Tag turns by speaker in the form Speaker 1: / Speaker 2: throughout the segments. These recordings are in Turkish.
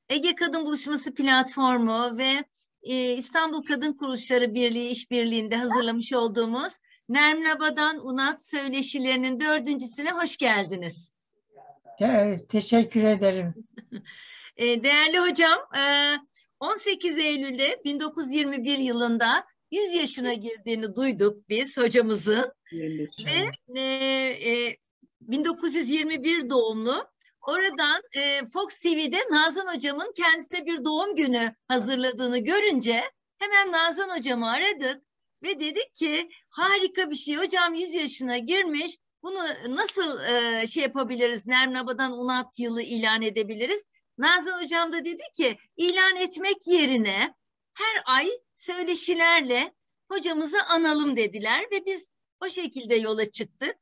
Speaker 1: Ege Kadın Buluşması platformu ve İstanbul Kadın Kuruluşları Birliği işbirliğinde hazırlamış olduğumuz Nermin Abadan Unat söyleşilerinin 4.'sine hoş geldiniz.
Speaker 2: Teşekkür ederim.
Speaker 1: Değerli hocam, 18 Eylül'de 1921 yılında 100 yaşına girdiğini duyduk biz hocamızın. Ve 1921 doğumlu. Oradan Fox TV'de Nazan hocamın kendisine bir doğum günü hazırladığını görünce hemen Nazan hocamı aradık ve dedik ki harika bir şey, hocam 100 yaşına girmiş, bunu nasıl şey yapabiliriz, Nermin Abadan Unat yılı ilan edebiliriz? Nazan hocam da dedi ki ilan etmek yerine her ay söyleşilerle hocamızı analım dediler ve biz o şekilde yola çıktık.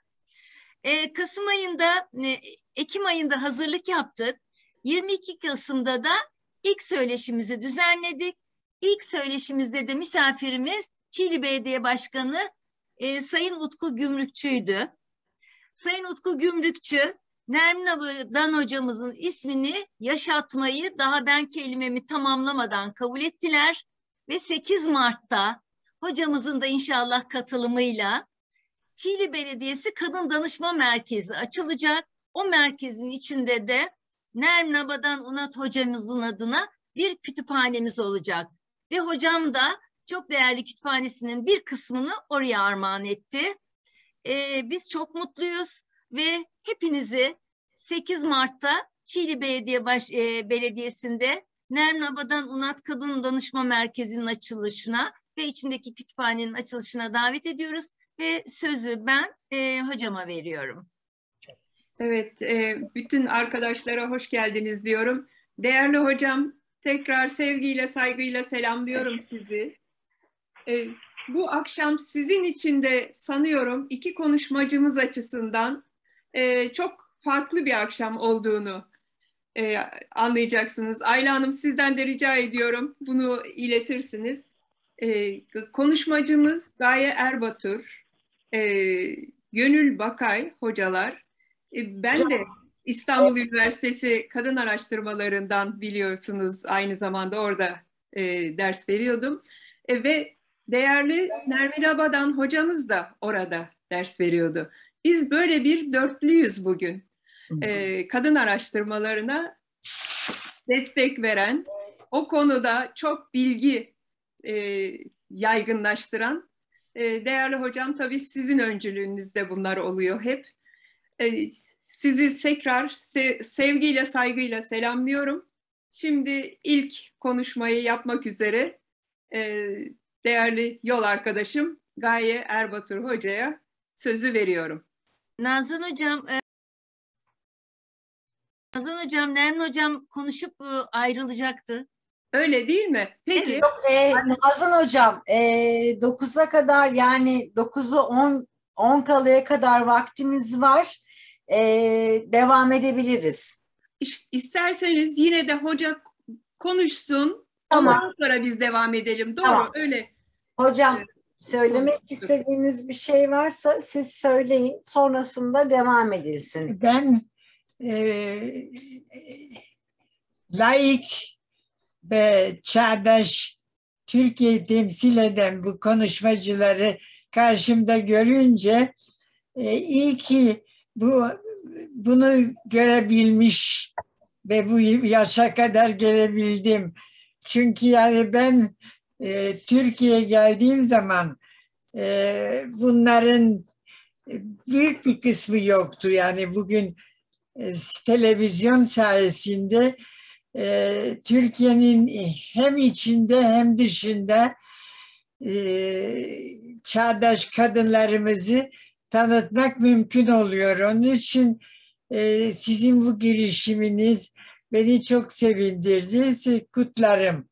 Speaker 1: Ekim ayında hazırlık yaptık. 22 Kasım'da da ilk söyleşimizi düzenledik. İlk söyleşimizde de misafirimiz Çiğli Belediye Başkanı Sayın Utku Gümrükçü'ydü. Sayın Utku Gümrükçü, Nermin Abadan hocamızın ismini yaşatmayı daha ben kelimemi tamamlamadan kabul ettiler. Ve 8 Mart'ta hocamızın da inşallah katılımıyla Çiğli Belediyesi Kadın Danışma Merkezi açılacak. O merkezin içinde de Nermin Abadan Unat hocamızın adına bir kütüphanemiz olacak. Ve hocam da çok değerli kütüphanesinin bir kısmını oraya armağan etti. Biz çok mutluyuz ve hepinizi 8 Mart'ta Çiğli Belediyesi'nde Nermin Abadan Unat Kadın Danışma Merkezi'nin açılışına ve içindeki kütüphanenin açılışına davet ediyoruz. Ve sözü ben hocama veriyorum.
Speaker 3: Evet, bütün arkadaşlara hoş geldiniz diyorum. Değerli hocam, tekrar sevgiyle, saygıyla selamlıyorum sizi. Bu akşam sizin için de sanıyorum iki konuşmacımız açısından çok farklı bir akşam olduğunu anlayacaksınız. Ayla Hanım, sizden de rica ediyorum, bunu iletirsiniz. Konuşmacımız Gaye Erbatur, Gönül Bakay hocalar. Ben de İstanbul Üniversitesi Kadın Araştırmalarından biliyorsunuz, aynı zamanda orada ders veriyordum. Ve değerli Nermin Abadan hocamız da orada ders veriyordu. Biz böyle bir dörtlüyüz bugün. Kadın araştırmalarına destek veren, o konuda çok bilgi yaygınlaştıran. Değerli hocam, tabii sizin öncülüğünüzde bunlar oluyor hep. Sizi tekrar sevgiyle, saygıyla selamlıyorum. Şimdi ilk konuşmayı yapmak üzere değerli yol arkadaşım Gaye Erbatur hocaya sözü veriyorum.
Speaker 1: Nazan hocam, Nermin hocam konuşup ayrılacaktı.
Speaker 3: Öyle değil mi? Peki.
Speaker 2: Evet. Nazan hocam 9'a kadar, yani 9'u 10 kalaya kadar vaktimiz var. Devam edebiliriz.
Speaker 3: İsterseniz yine de hoca konuşsun.
Speaker 2: Tamam.
Speaker 3: Ondan sonra biz devam edelim. Doğru,
Speaker 2: tamam.
Speaker 3: Öyle.
Speaker 2: Hocam, söylemek istediğiniz bir şey varsa siz söyleyin. Sonrasında devam edilsin.
Speaker 4: Ben laik ve çağdaş Türkiye'yi temsil eden bu konuşmacıları karşımda görünce iyi ki bunu görebilmiş ve bu yaşa kadar gelebildim. Çünkü yani ben Türkiye'ye geldiğim zaman bunların büyük bir kısmı yoktu. Yani bugün televizyon sayesinde Türkiye'nin hem içinde hem dışında çağdaş kadınlarımızı tanıtmak mümkün oluyor. Onun için sizin bu girişiminiz beni çok sevindirdi. Sizi kutlarım.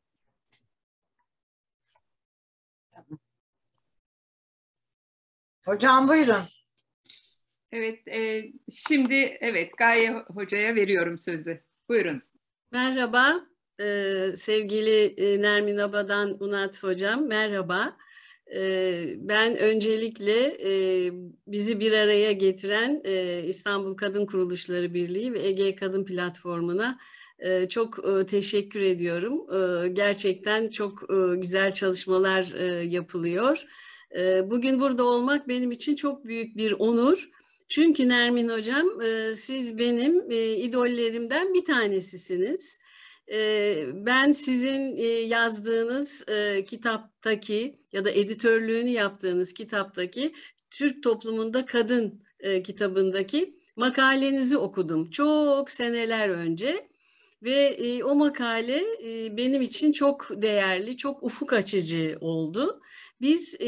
Speaker 2: Hocam buyurun.
Speaker 3: Evet, şimdi Gaye hocaya veriyorum sözü. Buyurun.
Speaker 5: Merhaba, sevgili Nermin Abadan Unat hocam, merhaba. Ben öncelikle bizi bir araya getiren İstanbul Kadın Kuruluşları Birliği ve Ege Kadın Platformu'na Çok teşekkür ediyorum. Gerçekten çok güzel çalışmalar yapılıyor. Bugün burada olmak benim için çok büyük bir onur. Çünkü Nermin Hocam, siz benim idollerimden bir tanesisiniz. Ben sizin yazdığınız kitaptaki ya da editörlüğünü yaptığınız kitaptaki Türk Toplumunda Kadın kitabındaki makalenizi okudum çok seneler önce. Ve o makale benim için çok değerli, çok ufuk açıcı oldu. Biz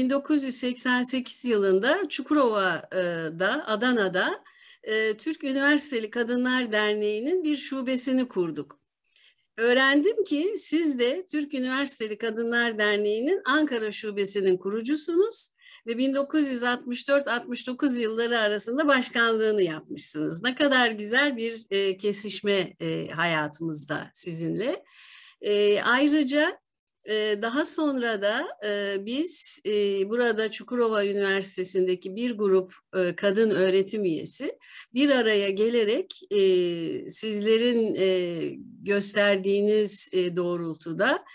Speaker 5: 1988 yılında Çukurova'da, Adana'da Türk Üniversiteli Kadınlar Derneği'nin bir şubesini kurduk. Öğrendim ki siz de Türk Üniversiteli Kadınlar Derneği'nin Ankara Şubesi'nin kurucusunuz ve 1964-69 yılları arasında başkanlığını yapmışsınız. Ne kadar güzel bir kesişme hayatımızda sizinle. Ayrıca daha sonra da biz burada Çukurova Üniversitesi'ndeki bir grup kadın öğretim üyesi bir araya gelerek sizlerin gösterdiğiniz doğrultuda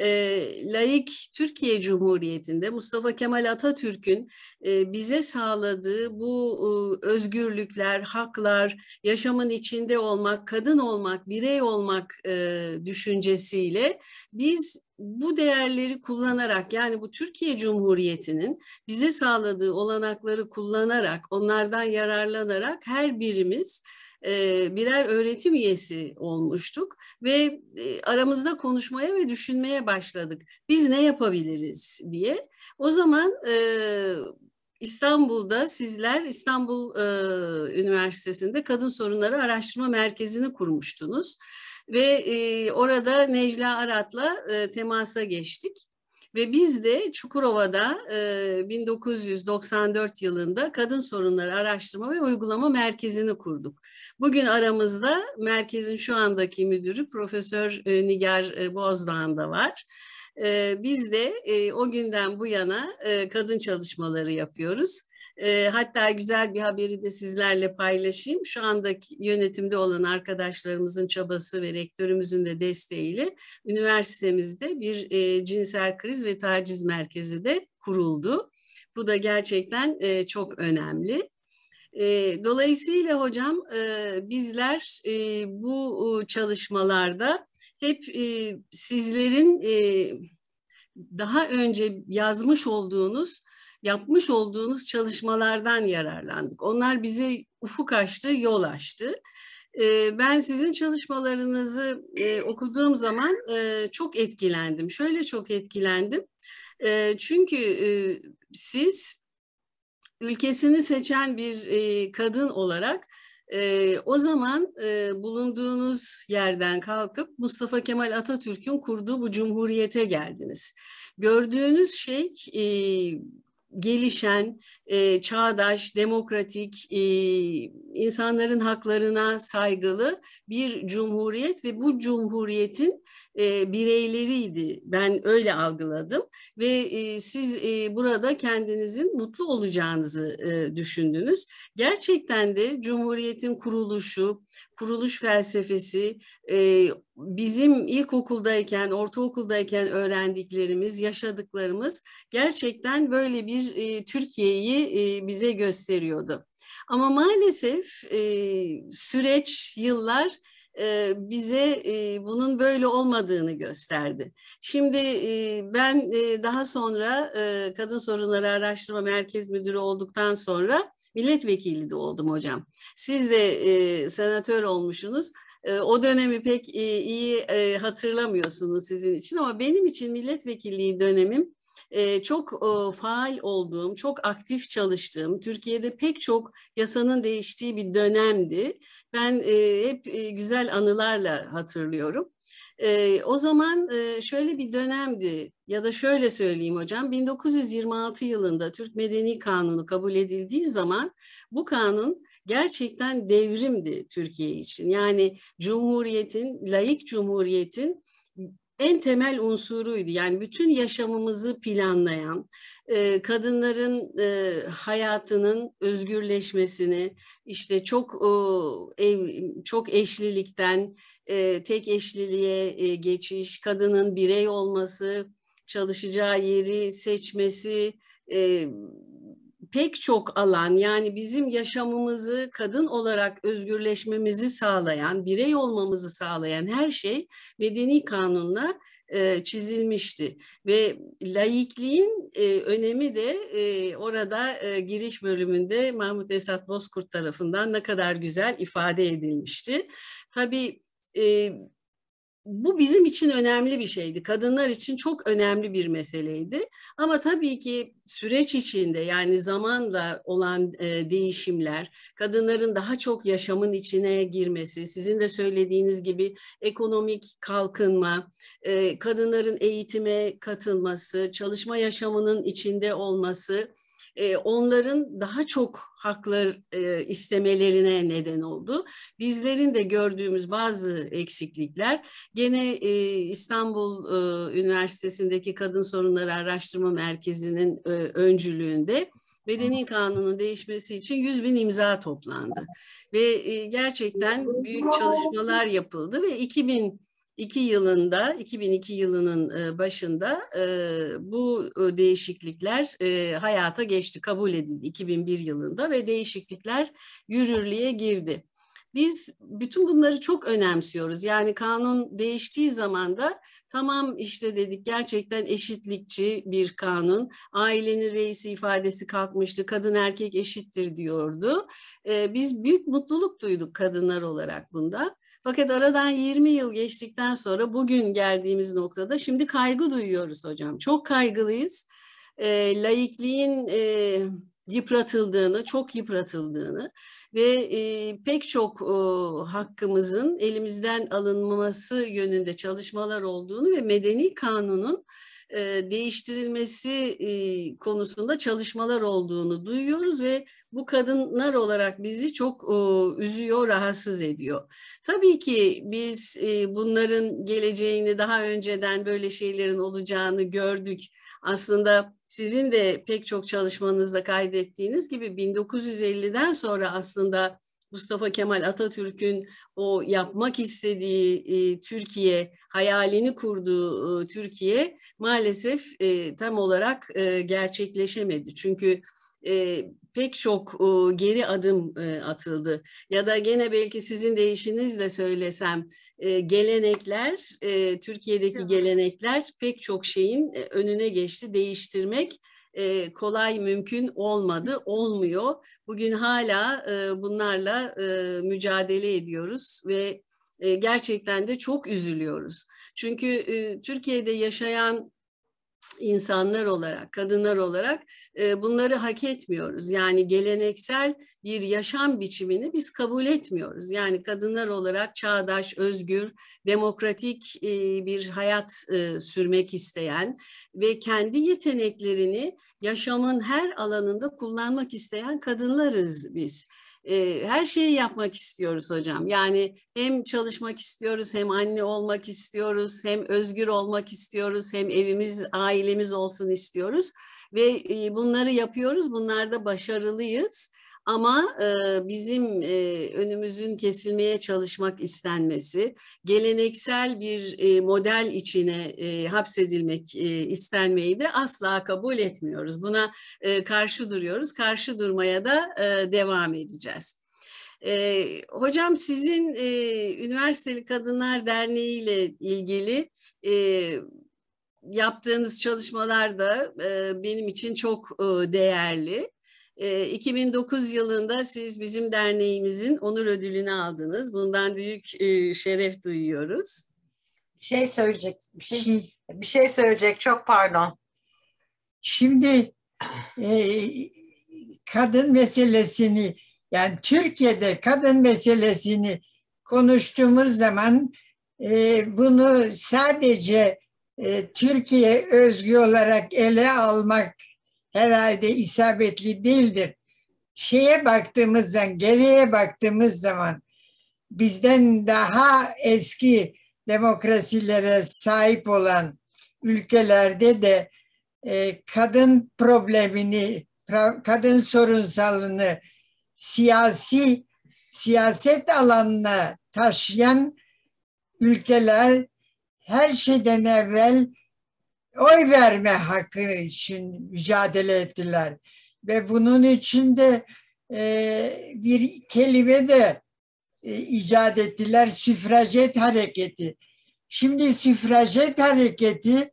Speaker 5: laik Türkiye Cumhuriyeti'nde Mustafa Kemal Atatürk'ün bize sağladığı bu özgürlükler, haklar, yaşamın içinde olmak, kadın olmak, birey olmak düşüncesiyle biz bu değerleri kullanarak, yani bu Türkiye Cumhuriyeti'nin bize sağladığı olanakları kullanarak, onlardan yararlanarak her birimiz birer öğretim üyesi olmuştuk ve aramızda konuşmaya ve düşünmeye başladık. Biz ne yapabiliriz diye. O zaman İstanbul'da sizler İstanbul Üniversitesi'nde Kadın Sorunları Araştırma Merkezi'ni kurmuştunuz. Ve orada Necla Arat'la temasa geçtik. Ve biz de Çukurova'da 1994 yılında Kadın Sorunları Araştırma ve Uygulama Merkezi'ni kurduk. Bugün aramızda merkezin şu andaki müdürü Profesör Nigar Bozdağ'ın da var. Biz de o günden bu yana kadın çalışmaları yapıyoruz. Hatta güzel bir haberi de sizlerle paylaşayım. Şu andaki yönetimde olan arkadaşlarımızın çabası ve rektörümüzün de desteğiyle üniversitemizde bir cinsel kriz ve taciz merkezi de kuruldu. Bu da gerçekten çok önemli. Dolayısıyla hocam bizler bu çalışmalarda hep sizlerin daha önce yapmış olduğunuz çalışmalardan yararlandık. Onlar bize ufuk açtı, yol açtı. Ben sizin çalışmalarınızı okuduğum zaman çok etkilendim. Şöyle çok etkilendim. Çünkü siz ülkesini seçen bir kadın olarak o zaman bulunduğunuz yerden kalkıp Mustafa Kemal Atatürk'ün kurduğu bu cumhuriyete geldiniz. Gördüğünüz şey gelişen, çağdaş, demokratik, insanların haklarına saygılı bir cumhuriyet ve bu cumhuriyetin bireyleriydi. Ben öyle algıladım ve siz burada kendinizin mutlu olacağınızı düşündünüz. Gerçekten de cumhuriyetin kuruluş felsefesi, bizim ilkokuldayken, ortaokuldayken öğrendiklerimiz, yaşadıklarımız gerçekten böyle bir Türkiye'yi bize gösteriyordu. Ama maalesef süreç, yıllar bize bunun böyle olmadığını gösterdi. Şimdi ben daha sonra Kadın Sorunları Araştırma Merkez Müdürü olduktan sonra milletvekili de oldum hocam. Siz de senatör olmuşsunuz. O dönemi pek iyi hatırlamıyorsunuz sizin için ama benim için milletvekilliği dönemim çok faal olduğum, çok aktif çalıştığım, Türkiye'de pek çok yasanın değiştiği bir dönemdi. Ben hep güzel anılarla hatırlıyorum. O zaman şöyle bir dönemdi ya da şöyle söyleyeyim hocam, 1926 yılında Türk Medeni Kanunu kabul edildiği zaman bu kanun gerçekten devrimdi Türkiye için. Yani cumhuriyetin, laik cumhuriyetin en temel unsuruydu. Yani bütün yaşamımızı planlayan, kadınların hayatının özgürleşmesini, işte çok eşlilikten tek eşliliğe geçiş, kadının birey olması, çalışacağı yeri seçmesi, pek çok alan, yani bizim yaşamımızı kadın olarak özgürleşmemizi sağlayan, birey olmamızı sağlayan her şey medeni kanunla çizilmişti. Ve laikliğin önemi de orada giriş bölümünde Mahmut Esat Bozkurt tarafından ne kadar güzel ifade edilmişti. Tabii bu bizim için önemli bir şeydi. Kadınlar için çok önemli bir meseleydi. Ama tabii ki süreç içinde, yani zamanla olan değişimler, kadınların daha çok yaşamın içine girmesi, sizin de söylediğiniz gibi ekonomik kalkınma, kadınların eğitime katılması, çalışma yaşamının içinde olması, onların daha çok haklar istemelerine neden oldu. Bizlerin de gördüğümüz bazı eksiklikler gene İstanbul Üniversitesi'ndeki Kadın Sorunları Araştırma Merkezi'nin öncülüğünde Medeni Kanun'un değişmesi için 100.000 imza toplandı. Ve gerçekten büyük çalışmalar yapıldı ve 2002 yılının başında bu değişiklikler hayata geçti, kabul edildi 2001 yılında ve değişiklikler yürürlüğe girdi. Biz bütün bunları çok önemsiyoruz. Yani kanun değiştiği zaman da tamam işte dedik, gerçekten eşitlikçi bir kanun. Ailenin reisi ifadesi kalkmıştı. Kadın erkek eşittir diyordu. Biz büyük mutluluk duyduk kadınlar olarak bunda. Fakat aradan 20 yıl geçtikten sonra bugün geldiğimiz noktada şimdi kaygı duyuyoruz hocam. Çok kaygılıyız. Laikliğin çok yıpratıldığını ve pek çok hakkımızın elimizden alınması yönünde çalışmalar olduğunu ve medeni kanunun değiştirilmesi konusunda çalışmalar olduğunu duyuyoruz ve bu kadınlar olarak bizi çok üzüyor, rahatsız ediyor. Tabii ki biz bunların geleceğini, daha önceden böyle şeylerin olacağını gördük. Aslında sizin de pek çok çalışmanızda kaydettiğiniz gibi 1950'den sonra aslında Mustafa Kemal Atatürk'ün o yapmak istediği Türkiye, hayalini kurduğu Türkiye maalesef tam olarak gerçekleşemedi. Çünkü pek çok geri adım atıldı. Ya da gene belki sizin deyişinizle söylesem, gelenekler, Türkiye'deki gelenekler pek çok şeyin önüne geçti. Değiştirmek kolay, mümkün olmadı, olmuyor. Bugün hala bunlarla mücadele ediyoruz ve gerçekten de çok üzülüyoruz. Çünkü Türkiye'de yaşayan insanlar olarak, kadınlar olarak bunları hak etmiyoruz. Yani geleneksel bir yaşam biçimini biz kabul etmiyoruz. Yani kadınlar olarak çağdaş, özgür, demokratik bir hayat sürmek isteyen ve kendi yeteneklerini yaşamın her alanında kullanmak isteyen kadınlarız biz. Her şeyi yapmak istiyoruz hocam. Yani hem çalışmak istiyoruz, hem anne olmak istiyoruz, hem özgür olmak istiyoruz, hem evimiz, ailemiz olsun istiyoruz. Ve bunları yapıyoruz, bunlarda başarılıyız. Ama bizim önümüzün kesilmeye çalışmak istenmesi, geleneksel bir model içine hapsedilmek istenmeyi de asla kabul etmiyoruz. Buna karşı duruyoruz, karşı durmaya da devam edeceğiz. Hocam sizin Üniversiteli Kadınlar Derneği ile ilgili yaptığınız çalışmalar da benim için çok değerli. 2009 yılında siz bizim derneğimizin onur ödülünü aldınız. Bundan büyük şeref duyuyoruz.
Speaker 2: Bir şey söyleyecek. Çok pardon.
Speaker 4: Şimdi kadın meselesini, yani Türkiye'de kadın meselesini konuştuğumuz zaman bunu sadece Türkiye özgü olarak ele almak herhalde isabetli değildir. Geriye baktığımız zaman bizden daha eski demokrasilere sahip olan ülkelerde de kadın problemini, kadın sorunsalını siyaset alanına taşıyan ülkeler her şeyden evvel oy verme hakkı için mücadele ettiler. Ve bunun için de bir kelime de icat ettiler, süfrajet hareketi. Şimdi süfrajet hareketi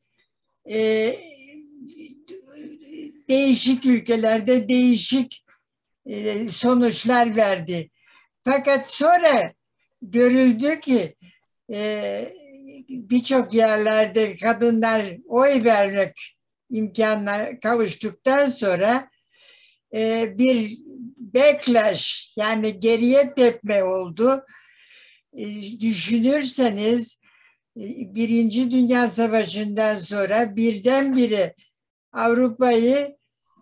Speaker 4: değişik ülkelerde değişik sonuçlar verdi. Fakat sonra görüldü ki birçok yerlerde kadınlar oy vermek imkanına kavuştuktan sonra bir backlash, yani geriye tepme oldu. Düşünürseniz Birinci Dünya Savaşı'ndan sonra birdenbire Avrupa'yı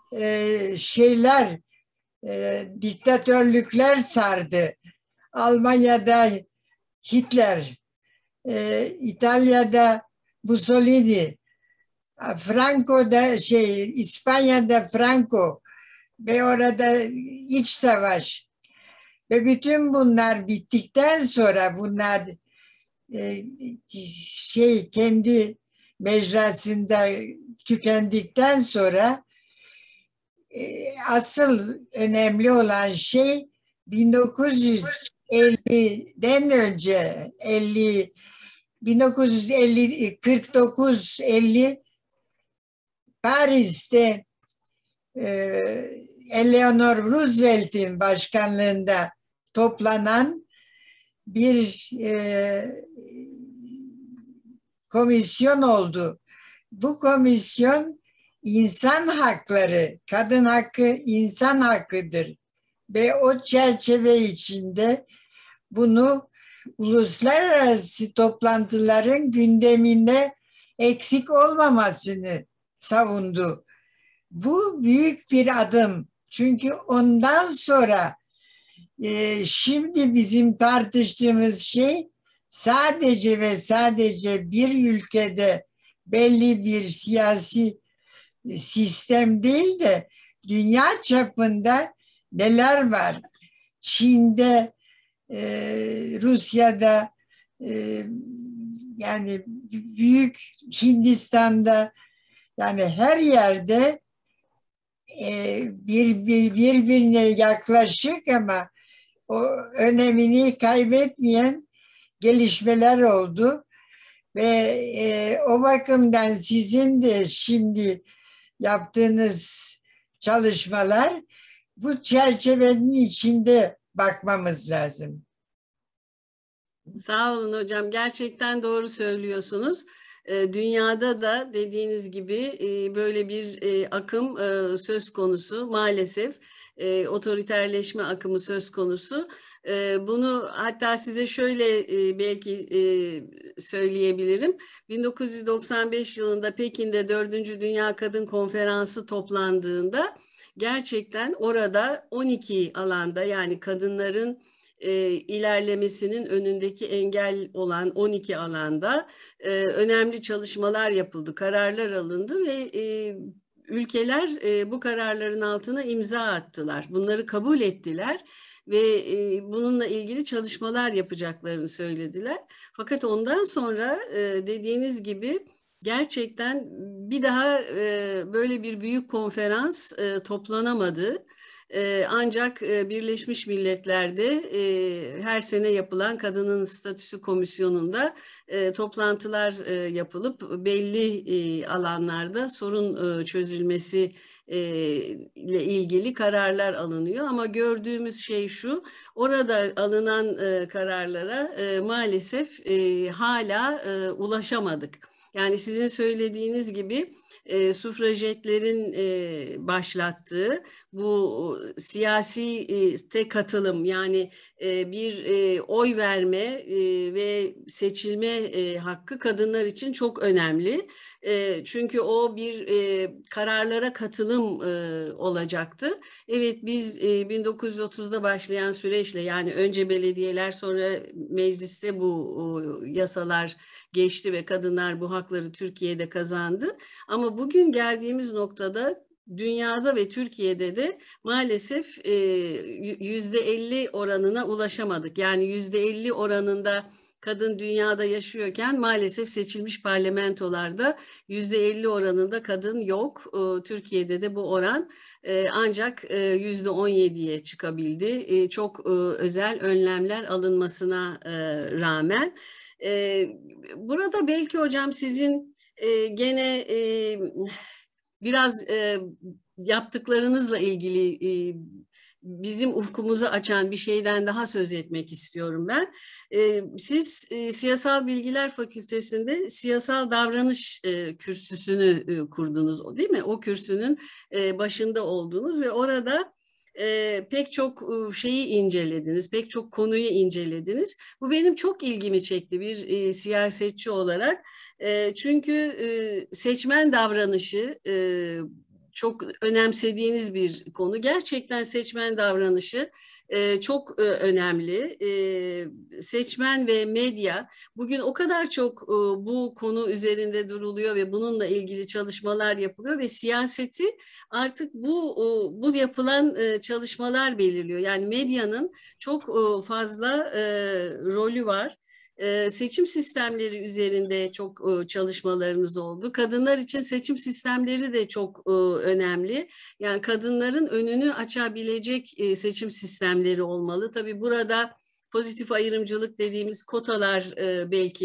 Speaker 4: diktatörlükler sardı. Almanya'da Hitler, İtalya'da Mussolini, İspanya'da Franco ve orada iç savaş. Ve bütün bunlar bittikten sonra bunlar kendi mecrasında tükendikten sonra asıl önemli olan şey 1950'den önce 1949-50 Paris'te Eleanor Roosevelt'in başkanlığında toplanan bir komisyon oldu. Bu komisyon insan hakları, kadın hakkı insan hakkıdır. Ve o çerçeve içinde bunu uluslararası toplantıların gündeminde eksik olmamasını savundu. Bu büyük bir adım. Çünkü ondan sonra şimdi bizim tartıştığımız şey sadece ve sadece bir ülkede belli bir siyasi sistem değil de dünya çapında neler var? Çin'de, Rusya'da, yani büyük Hindistan'da, yani her yerde birbirine yaklaşık ama o önemini kaybetmeyen gelişmeler oldu. Ve o bakımdan sizin de şimdi yaptığınız çalışmalar bu çerçevenin içinde bakmamız lazım.
Speaker 5: Sağ olun hocam. Gerçekten doğru söylüyorsunuz. Dünyada da dediğiniz gibi böyle bir akım söz konusu maalesef. Otoriterleşme akımı söz konusu. Bunu hatta size şöyle belki söyleyebilirim. 1995 yılında Pekin'de 4. Dünya Kadın Konferansı toplandığında gerçekten orada 12 alanda, yani kadınların ilerlemesinin önündeki engel olan 12 alanda önemli çalışmalar yapıldı, kararlar alındı ve ülkeler bu kararların altına imza attılar. Bunları kabul ettiler ve bununla ilgili çalışmalar yapacaklarını söylediler. Fakat ondan sonra dediğiniz gibi gerçekten bir daha böyle bir büyük konferans toplanamadı. Ancak Birleşmiş Milletler'de her sene yapılan Kadının Statüsü Komisyonu'nda toplantılar yapılıp belli alanlarda sorun çözülmesi ile ilgili kararlar alınıyor. Ama gördüğümüz şey şu, orada alınan kararlara maalesef hala ulaşamadık. Yani sizin söylediğiniz gibi sufrajetlerin başlattığı bu siyasi katılım, yani bir oy verme ve seçilme hakkı kadınlar için çok önemli. Çünkü o bir kararlara katılım olacaktı. Evet, biz 1930'da başlayan süreçle, yani önce belediyeler, sonra mecliste bu yasalar geçti ve kadınlar bu hakları Türkiye'de kazandı. Ama bugün geldiğimiz noktada dünyada ve Türkiye'de de maalesef %50 oranına ulaşamadık. Yani %50 oranında kadın dünyada yaşıyorken maalesef seçilmiş parlamentolarda %50 oranında kadın yok. Türkiye'de de bu oran ancak %17'ye çıkabildi. Çok özel önlemler alınmasına rağmen. Burada belki hocam sizin gene biraz yaptıklarınızla ilgili bizim ufkumuzu açan bir şeyden daha söz etmek istiyorum ben. Siz Siyasal Bilgiler Fakültesi'nde siyasal davranış kürsüsünü kurdunuz, değil mi? O kürsünün başında oldunuz ve orada pek çok şeyi incelediniz, pek çok konuyu incelediniz. Bu benim çok ilgimi çekti bir siyasetçi olarak. Çünkü seçmen davranışı çok önemsediğiniz bir konu. Gerçekten seçmen davranışı çok önemli. Seçmen ve medya bugün o kadar çok bu konu üzerinde duruluyor ve bununla ilgili çalışmalar yapılıyor ve siyaseti artık bu yapılan çalışmalar belirliyor. Yani medyanın çok fazla rolü var. Seçim sistemleri üzerinde çok çalışmalarınız oldu. Kadınlar için seçim sistemleri de çok önemli. Yani kadınların önünü açabilecek seçim sistemleri olmalı. Tabii burada pozitif ayrımcılık dediğimiz kotalar belki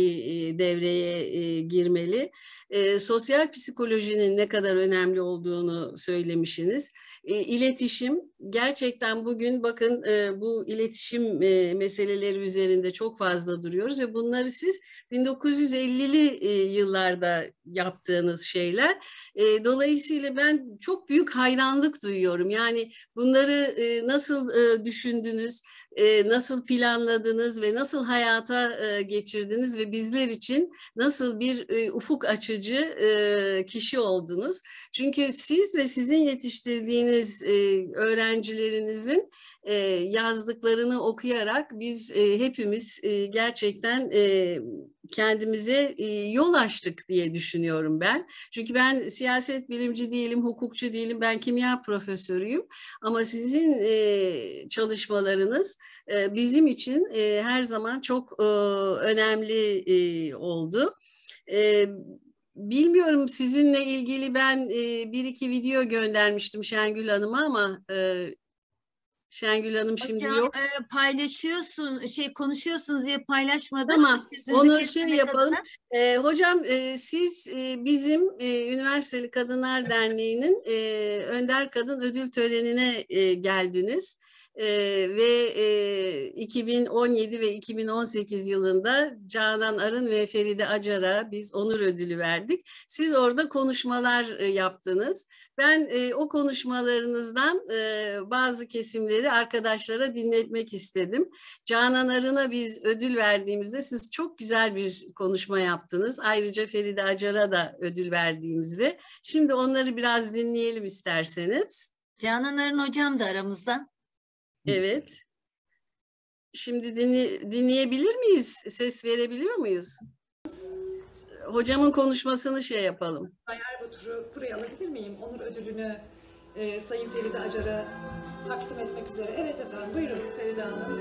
Speaker 5: devreye girmeli. Sosyal psikolojinin ne kadar önemli olduğunu söylemişsiniz. İletişim, gerçekten bugün bakın bu iletişim meseleleri üzerinde çok fazla duruyoruz ve bunları siz 1950'li yıllarda yaptığınız şeyler. Dolayısıyla ben çok büyük hayranlık duyuyorum. Yani bunları nasıl düşündünüz, nasıl planladınız ve nasıl hayata geçirdiniz ve bizler için nasıl bir ufuk açıcı kişi oldunuz. Çünkü siz ve sizin yetiştirdiğiniz öğrencilerinizin yazdıklarını okuyarak biz hepimiz gerçekten kendimize yol açtık diye düşünüyorum ben. Çünkü ben siyaset bilimci değilim, hukukçu değilim, ben kimya profesörüyüm. Ama sizin çalışmalarınız bizim için her zaman çok önemli oldu. Bilmiyorum, sizinle ilgili ben bir iki video göndermiştim Şengül Hanım'a ama Şengül Hanım şimdi
Speaker 1: hocam,
Speaker 5: yok.
Speaker 1: paylaşıyorsun, konuşuyorsunuz diye paylaşmadım.
Speaker 5: Tamam,
Speaker 1: Sözünüzü
Speaker 5: onu
Speaker 1: kesmek
Speaker 5: yapalım.
Speaker 1: adına.
Speaker 5: Hocam siz bizim Üniversiteli Kadınlar Derneği'nin Önder Kadın Ödül Töreni'ne geldiniz. Ve 2017 ve 2018 yılında Canan Arın ve Feride Acar'a biz onur ödülü verdik. Siz orada konuşmalar yaptınız. Ben o konuşmalarınızdan bazı kesimleri arkadaşlara dinletmek istedim. Canan Arın'a biz ödül verdiğimizde siz çok güzel bir konuşma yaptınız. Ayrıca Feride Acar'a da ödül verdiğimizde. Şimdi onları biraz dinleyelim isterseniz.
Speaker 1: Canan Arın hocam da aramızda.
Speaker 5: Evet. Şimdi dinleyebilir miyiz? Ses verebiliyor muyuz? Hocamın konuşmasını yapalım.
Speaker 6: Hayal bu turu buraya alabilir miyim? Onur ödülünü Sayın Feride Acar'a takdim etmek üzere. Evet efendim, buyurun Feride Hanım.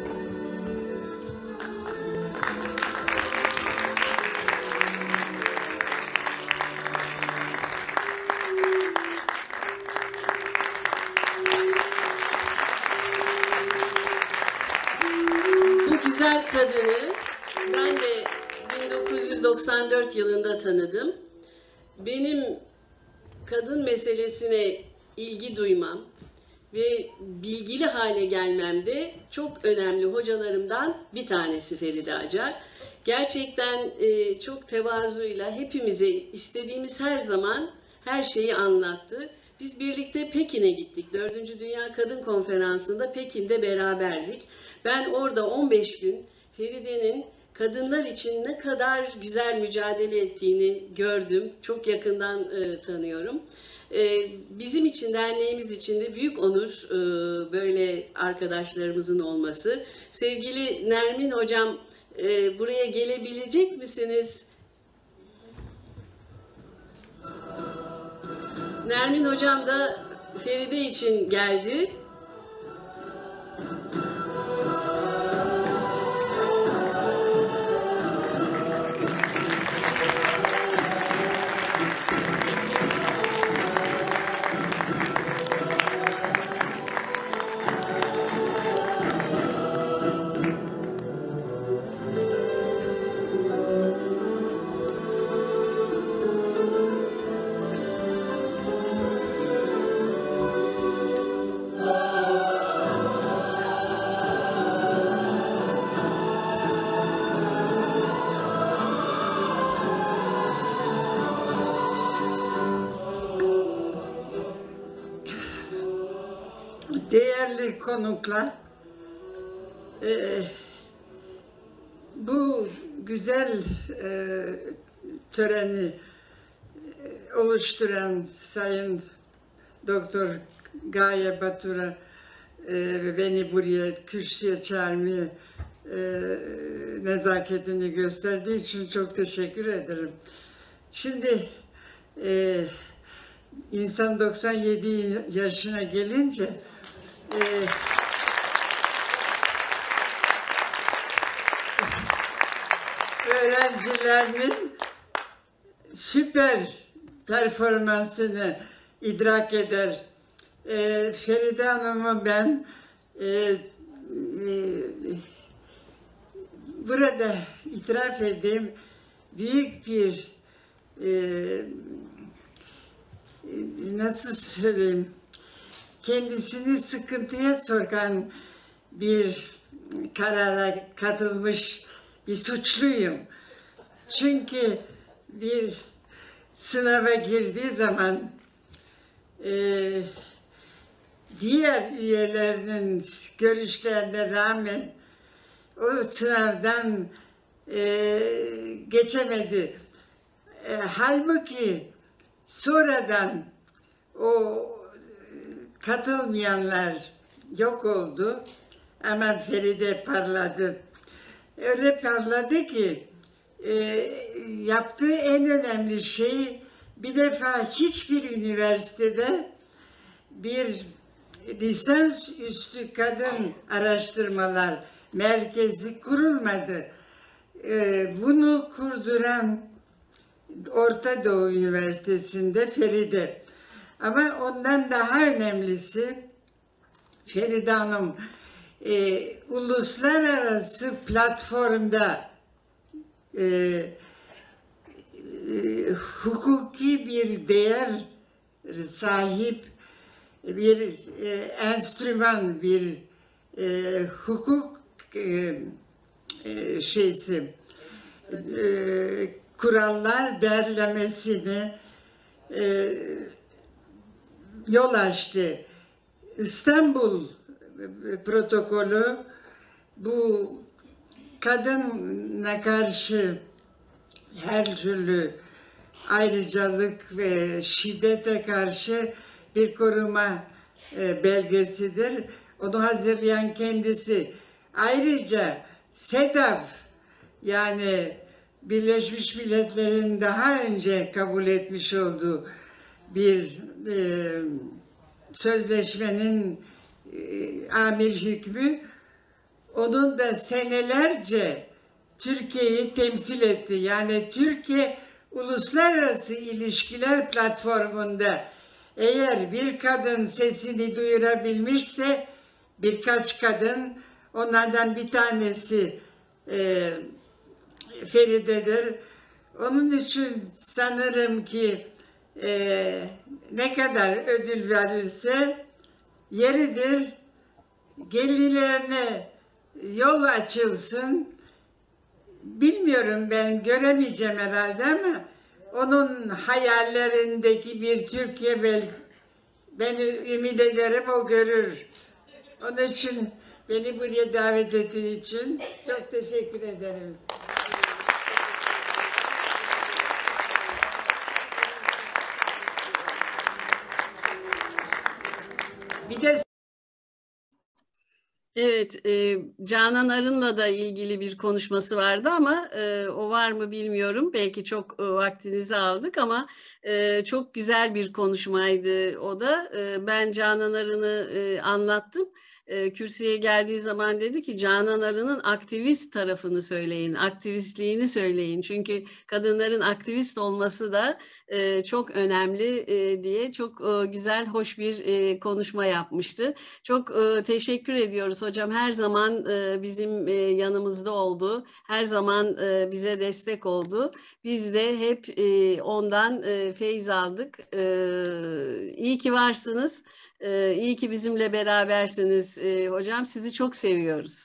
Speaker 5: Bu güzel kadını ben de 1994 yılında tanıdım. Benim kadın meselesine ilgi duymam ve bilgili hale gelmemde çok önemli hocalarımdan bir tanesi Feride Acar. Gerçekten çok tevazuyla hepimize istediğimiz her zaman her şeyi anlattı. Biz birlikte Pekin'e gittik. 4. Dünya Kadın Konferansı'nda Pekin'de beraberdik. Ben orada 15 gün Feride'nin kadınlar için ne kadar güzel mücadele ettiğini gördüm. Çok yakından tanıyorum. Bizim için, derneğimiz için de büyük onur böyle arkadaşlarımızın olması. Sevgili Nermin Hocam, buraya gelebilecek misiniz? Nermin Hocam da Feride için geldi.
Speaker 4: Değerli konuklar, bu güzel töreni oluşturan Sayın Doktor Gaye Batur'a ve beni buraya kürsüye çağırmaya nezaketini gösterdiği için çok teşekkür ederim. Şimdi insan 97 yaşına gelince öğrencilerinin süper performansını idrak eder. Feride Hanım'ı ben burada itiraf edeyim, büyük bir nasıl söyleyeyim, kendisini sıkıntıya sokan bir karara katılmış bir suçluyum. Çünkü bir sınava girdiği zaman diğer üyelerinin görüşlerine rağmen o sınavdan geçemedi. Halbuki sonradan o katılmayanlar yok oldu ama Feride parladı. Öyle parladı ki yaptığı en önemli şey, bir defa hiçbir üniversitede bir lisansüstü kadın araştırmalar merkezi kurulmadı. Bunu kurduran Orta Doğu Üniversitesi'nde Feride. Ama ondan daha önemlisi, Feride Hanım uluslararası platformda hukuki bir değer sahip bir enstrüman, bir hukuk kurallar derlemesini yol açtı. İstanbul protokolü bu kadına karşı her türlü ayrıcalık ve şiddete karşı bir koruma belgesidir. Onu hazırlayan kendisi. Ayrıca SEDAV, yani Birleşmiş Milletler'in daha önce kabul etmiş olduğu bir sözleşmenin amir hükmü, onun da senelerce Türkiye'yi temsil etti. Yani Türkiye Uluslararası İlişkiler Platformu'nda eğer bir kadın sesini duyurabilmişse, birkaç kadın, onlardan bir tanesi Feride'dir. Onun için sanırım ki ne kadar ödül verilse yeridir. Gelirlerine yol açılsın. Bilmiyorum, ben göremeyeceğim herhalde ama onun hayallerindeki bir Türkiye ben ümit ederim o görür. Onun için beni buraya davet ettiği için çok teşekkür ederim. Bir de
Speaker 5: Evet, Canan Arın'la da ilgili bir konuşması vardı ama o var mı bilmiyorum. Belki çok vaktinizi aldık ama çok güzel bir konuşmaydı o da. Ben Canan Arın'ı anlattım. Kürsüye geldiği zaman dedi ki Canan Arın'ın aktivist tarafını söyleyin, aktivistliğini söyleyin. Çünkü kadınların aktivist olması da çok önemli diye çok güzel, hoş bir konuşma yapmıştı. Çok teşekkür ediyoruz hocam. Her zaman bizim yanımızda oldu. Her zaman bize destek oldu. Biz de hep ondan feyz aldık. İyi ki varsınız. İyi ki bizimle berabersiniz hocam. Sizi çok seviyoruz.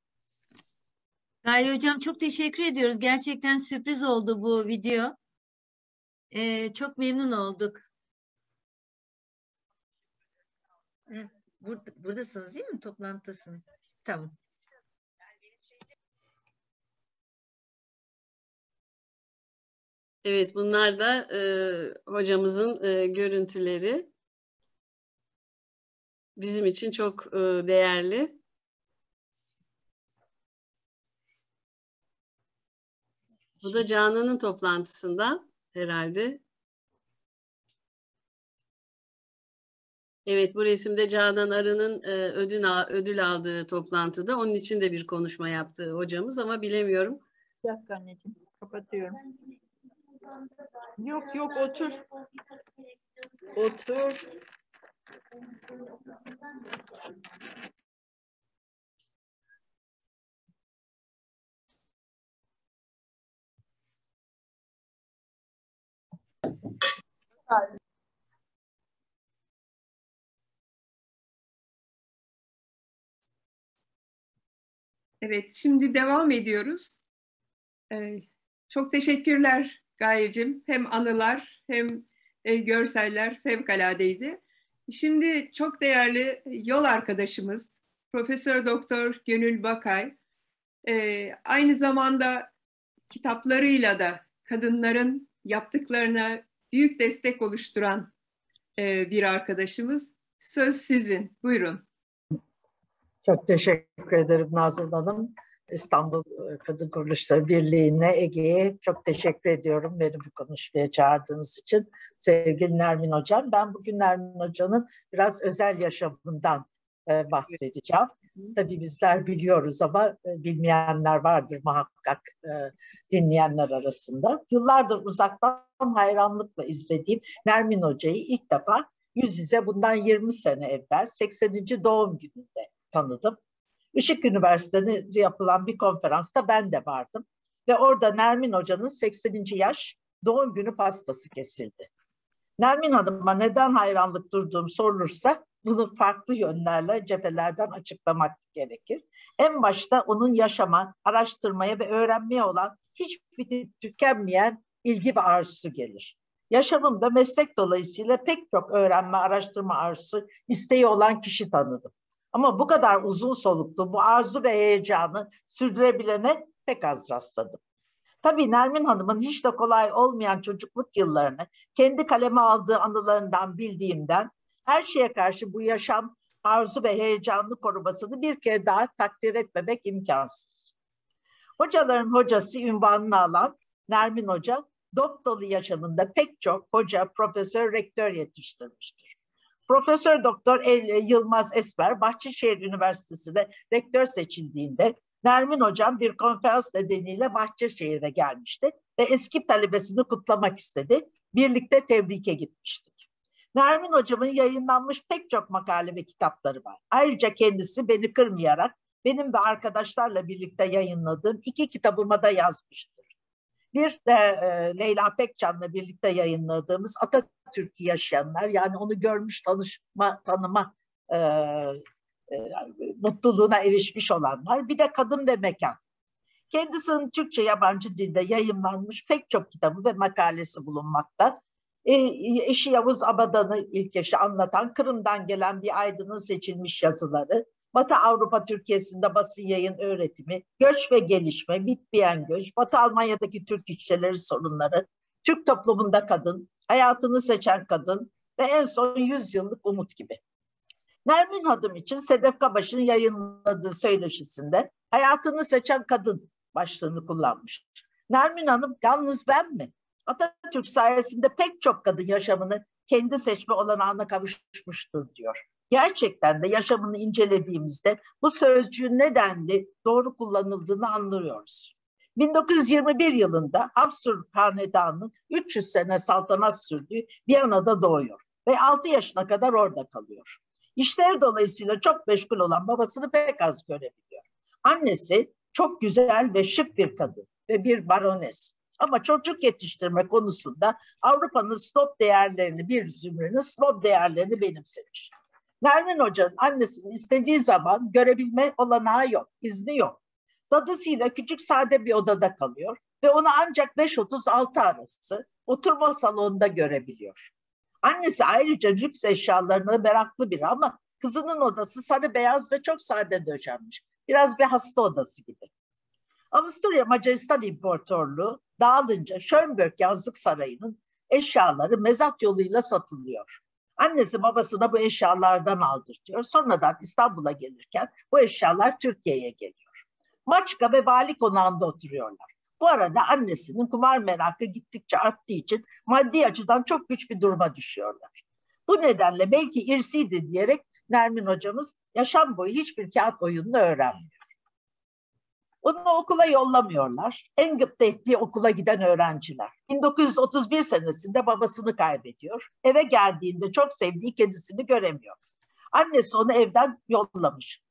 Speaker 1: Gaye Hocam çok teşekkür ediyoruz. Gerçekten sürpriz oldu bu video. Çok memnun olduk. Buradasınız değil mi? Toplantıdasınız. Tamam.
Speaker 5: Evet, bunlar da hocamızın görüntüleri. Bizim için çok değerli. Bu da Canan'ın toplantısından herhalde. Evet, bu resimde Canan Arı'nın ödül aldığı toplantıda. Onun için de bir konuşma yaptı hocamız ama bilemiyorum.
Speaker 7: Bir dakika anneciğim, kapatıyorum. Yok yok, otur. Otur.
Speaker 3: Evet, şimdi devam ediyoruz. Çok teşekkürler Gayecim. Hem anılar hem görseller fevkaladeydi. Şimdi çok değerli yol arkadaşımız Profesör Doktor Gönül Bakay, aynı zamanda kitaplarıyla da kadınların yaptıklarına büyük destek oluşturan bir arkadaşımız. Söz sizin. Buyurun.
Speaker 8: Çok teşekkür ederim Nazlı Hanım. İstanbul Kadın Kuruluşları Birliği'ne, Ege'ye çok teşekkür ediyorum beni bu konuşmaya çağırdığınız için. Sevgili Nermin Hocam, ben bugün Nermin Hoca'nın biraz özel yaşamından bahsedeceğim. Tabii bizler biliyoruz ama bilmeyenler vardır muhakkak dinleyenler arasında. Yıllardır uzaktan hayranlıkla izlediğim Nermin Hoca'yı ilk defa yüz yüze bundan 20 sene evvel 80. doğum gününde tanıdım. Işık Üniversitesi'nde yapılan bir konferansta ben de vardım. Ve orada Nermin Hoca'nın 80. yaş doğum günü pastası kesildi. Nermin Hanım'a neden hayranlık duyduğum sorulursa bunu farklı yönlerle cephelerden açıklamak gerekir. En başta onun yaşama, araştırmaya ve öğrenmeye olan hiçbir tükenmeyen ilgi ve arzusu gelir. Yaşamımda meslek dolayısıyla pek çok öğrenme, araştırma arzusu, isteği olan kişi tanıdım. Ama bu kadar uzun soluklu bu arzu ve heyecanı sürdürebilene pek az rastladım. Tabii Nermin Hanım'ın hiç de kolay olmayan çocukluk yıllarını kendi kaleme aldığı anılarından bildiğimden her şeye karşı bu yaşam arzu ve heyecanlı korumasını bir kere daha takdir etmemek imkansız. Hocaların hocası unvanını alan Nermin Hoca, dop dolu yaşamında pek çok hoca, profesör, rektör yetiştirmiştir. Profesör Doktor Yılmaz Esmer, Bahçeşehir Üniversitesi'nde rektör seçildiğinde Nermin Hocam bir konferans nedeniyle Bahçeşehir'e gelmişti ve eski talebesini kutlamak istedi. Birlikte tebrike gitmiştik. Nermin Hocam'ın yayınlanmış pek çok makale ve kitapları var. Ayrıca kendisi beni kırmayarak benim ve arkadaşlarla birlikte yayınladığım 2 kitabıma da yazmıştır. Bir de Leyla Pekcan'la birlikte yayınladığımız Atatürk'ü yaşayanlar, yani onu görmüş, tanıma mutluluğuna erişmiş olanlar. Bir de Kadın ve Mekan. Kendisinin Türkçe yabancı dilde yayımlanmış pek çok kitabı ve makalesi bulunmakta. Eşi Yavuz Abadan'ı ilk eşi anlatan Kırım'dan gelen bir aydının seçilmiş yazıları, Batı Avrupa Türkiye'sinde basın yayın öğretimi, göç ve gelişme, bitmeyen göç, Batı Almanya'daki Türk işçileri sorunları, Türk toplumunda kadın, hayatını seçen kadın ve en son 100 yıllık umut gibi. Nermin Hadım için Sedef Kabaş'ın yayınladığı söyleşisinde hayatını seçen kadın başlığını kullanmış. Nermin Hanım, yalnız ben mi? Atatürk sayesinde pek çok kadın yaşamını kendi seçme olanağına kavuşmuştur diyor. Gerçekten de yaşamını incelediğimizde bu sözcüğün nedenli doğru kullanıldığını anlıyoruz. 1921 yılında Habsburg Hanedanı'nın 300 sene saltanat sürdüğü Viyana'da doğuyor ve 6 yaşına kadar orada kalıyor. İşleri dolayısıyla çok meşgul olan babasını pek az görebiliyor. Annesi çok güzel ve şık bir kadın ve bir barones. Ama çocuk yetiştirme konusunda Avrupa'nın snob değerlerini, bir zümrenin snob değerlerini benimsemiş. Nermin Hoca'nın annesinin istediği zaman görebilme olanağı yok, izni yok. Dadısıyla küçük sade bir odada kalıyor ve onu ancak 5.30-6 arası oturma salonunda görebiliyor. Annesi ayrıca lüks eşyalarına meraklı biri ama kızının odası sarı beyaz ve çok sade döşenmiş. Biraz bir hasta odası gibi. Avusturya Macaristan İmparatorluğu dağılınca Schönberg Yazlık Sarayı'nın eşyaları mezat yoluyla satılıyor. Annesi babasına bu eşyalardan aldırtıyor. Sonradan İstanbul'a gelirken bu eşyalar Türkiye'ye geliyor. Maçka ve Vali Konağı'nda oturuyorlar. Bu arada annesinin kumar merakı gittikçe arttığı için maddi açıdan çok güç bir duruma düşüyorlar. Bu nedenle belki irsiydi diyerek Nermin hocamız yaşam boyu hiçbir kağıt oyununu öğrenmiyor. Onu okula yollamıyorlar. En gıpta ettiği okula giden öğrenciler. 1931 senesinde babasını kaybediyor. Eve geldiğinde çok sevdiği kedisini göremiyor. Annesi onu evden yollamış.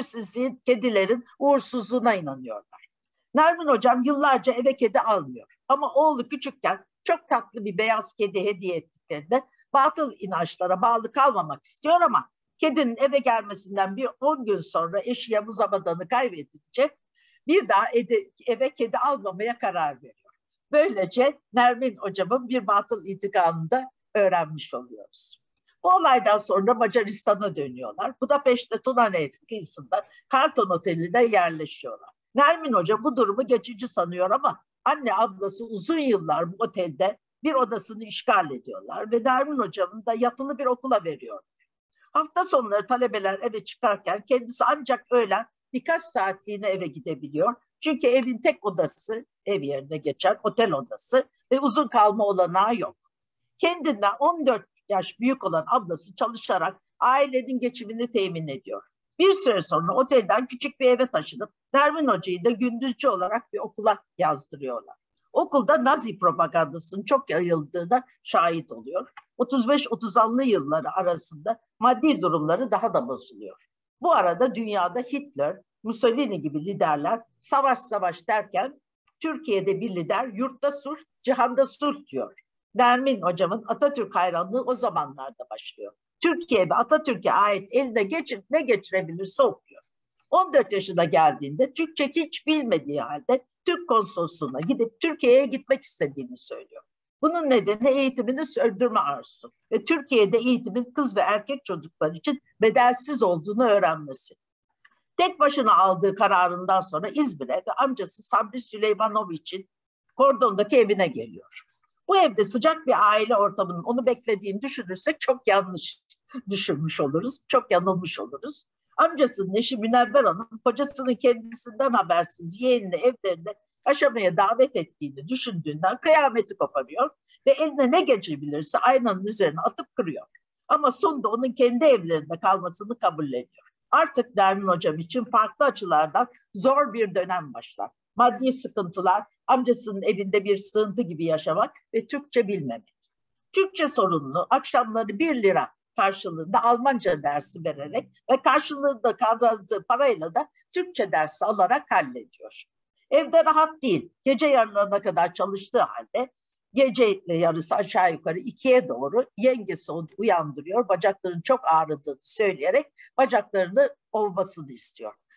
Speaker 8: Kedilerin uğursuzluğuna inanıyorlar. Nermin hocam yıllarca eve kedi almıyor. Ama oğlu küçükken çok tatlı bir beyaz kedi hediye ettiklerinde batıl inançlara bağlı kalmamak istiyor ama kedinin eve gelmesinden 10 gün sonra eşi Yavuz Abadan'ı kaybedince bir daha eve kedi almamaya karar veriyor. Böylece Nermin hocamın bir batıl itikadını da öğrenmiş oluyoruz. Bu olaydan sonra Macaristan'a dönüyorlar. Budapeşte Tuna Nehri kıyısında Carlton Oteli'nde yerleşiyorlar. Nermin Hoca bu durumu geçici sanıyor ama anne ablası uzun yıllar bu otelde bir odasını işgal ediyorlar ve Nermin Hoca'nın da yatılı bir okula veriyorlar. Hafta sonları talebeler eve çıkarken kendisi ancak öğlen birkaç saatliğine eve gidebiliyor. Çünkü evin tek odası, ev yerine geçen otel odası ve uzun kalma olanağı yok. Kendinden 14 yaş büyük olan ablası çalışarak ailenin geçimini temin ediyor. Bir süre sonra otelden küçük bir eve taşınıp Nermin Hoca'yı da gündüzcü olarak bir okula yazdırıyorlar. Okulda Nazi propagandasının çok yayıldığına şahit oluyor. 35-30'lı yılları arasında maddi durumları daha da bozuluyor. Bu arada dünyada Hitler, Mussolini gibi liderler savaş derken Türkiye'de bir lider yurtta sulh, cihanda sulh diyor. Nermin hocamın Atatürk hayranlığı o zamanlarda başlıyor. Türkiye ve Atatürk'e ait eline ne geçirebilirse okuyor. 14 yaşına geldiğinde Türkçe hiç bilmediği halde Türk konsolosluğuna gidip Türkiye'ye gitmek istediğini söylüyor. Bunun nedeni eğitimini sürdürme arzusu ve Türkiye'de eğitimin kız ve erkek çocuklar için bedelsiz olduğunu öğrenmesi. Tek başına aldığı kararından sonra İzmir'e ve amcası Sabri Süleymanoviç'in Kordon'daki evine geliyor. Bu evde sıcak bir aile ortamının onu beklediğini düşünürsek çok yanlış düşünmüş oluruz, çok yanılmış oluruz. Amcasının eşi Münevver Hanım kocasının kendisinden habersiz yeğenini evlerinde aşamaya davet ettiğini düşündüğünden kıyameti koparıyor ve eline ne geçebilirse aynanın üzerine atıp kırıyor. Ama sonunda onun kendi evlerinde kalmasını kabulleniyor. Artık Nermin hocam için farklı açılardan zor bir dönem başlar. Maddi sıkıntılar, amcasının evinde bir sığıntı gibi yaşamak ve Türkçe bilmemek. Türkçe sorununu akşamları 1 lira karşılığında Almanca dersi vererek ve karşılığında kazandığı parayla da Türkçe dersi alarak hallediyor. Evde rahat değil. Gece yarılarına kadar çalıştığı halde gece yarısı aşağı yukarı 2'ye doğru yengesi onu uyandırıyor. Bacaklarının çok ağrıdığını söyleyerek bacaklarını ovmasını istiyor.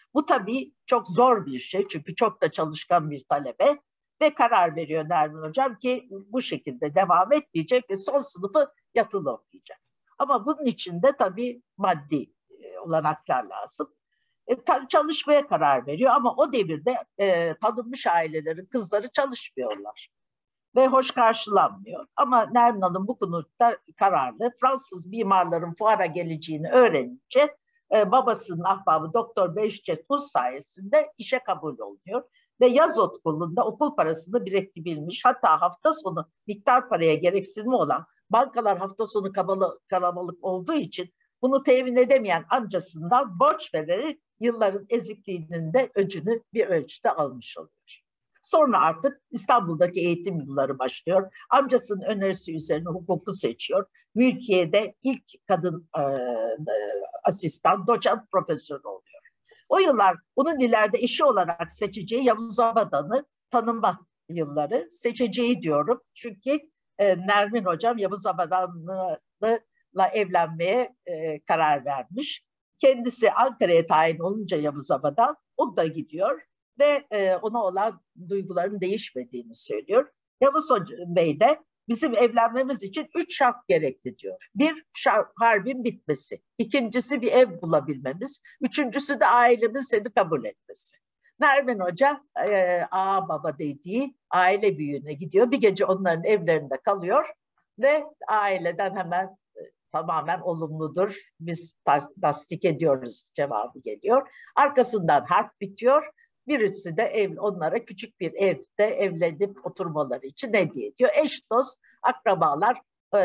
Speaker 8: Bu tabii çok zor bir şey çünkü çok da çalışkan bir talebe ve karar veriyor Nermin Hocam ki bu şekilde devam etmeyecek ve son sınıfı yatılı okuyacak. Ama bunun için de tabii maddi olanaklar lazım. Çalışmaya karar veriyor ama o devirde tanınmış ailelerin kızları çalışmıyorlar ve hoş karşılanmıyor. Ama Nermin Hanım bu konuda kararlı. Fransız mimarların fuara geleceğini öğrenince babasının ahbabı Doktor Behçet Uz sayesinde işe kabul oluyor. Ve yaz okulunda okul parasını biriktirilmiş, hatta hafta sonu miktar paraya gereksinimi olan bankalar hafta sonu kalabalık olduğu için bunu temin edemeyen amcasından borç vererek yılların ezikliğinin de öcünü bir ölçüde almış oluyor. Sonra artık İstanbul'daki eğitim yılları başlıyor. Amcasının önerisi üzerine hukuku seçiyor. Mülkiye'de ilk kadın asistan, doçent profesör oluyor. O yıllar onun ileride eşi olarak seçeceği Yavuz Abadan'ı tanıma yılları. Seçeceği diyorum çünkü Nermin Hocam Yavuz Abadan'la evlenmeye karar vermiş. Kendisi Ankara'ya tayin olunca Yavuz Abadan, o da gidiyor ve ona olan duyguların değişmediğini söylüyor. Yavuz Bey de bizim evlenmemiz için 3 şart gerekti diyor. Bir, harbin bitmesi. İkincisi bir ev bulabilmemiz. Üçüncüsü de ailemin seni kabul etmesi. Nermin Hoca baba dediği aile büyüğüne gidiyor. Bir gece onların evlerinde kalıyor ve aileden hemen tamamen olumludur, biz tasdik ediyoruz cevabı geliyor. Arkasından harp bitiyor. Birisi de onlara küçük bir evde evlenip oturmaları için hediye ediyor. Eş, dost, akrabalar,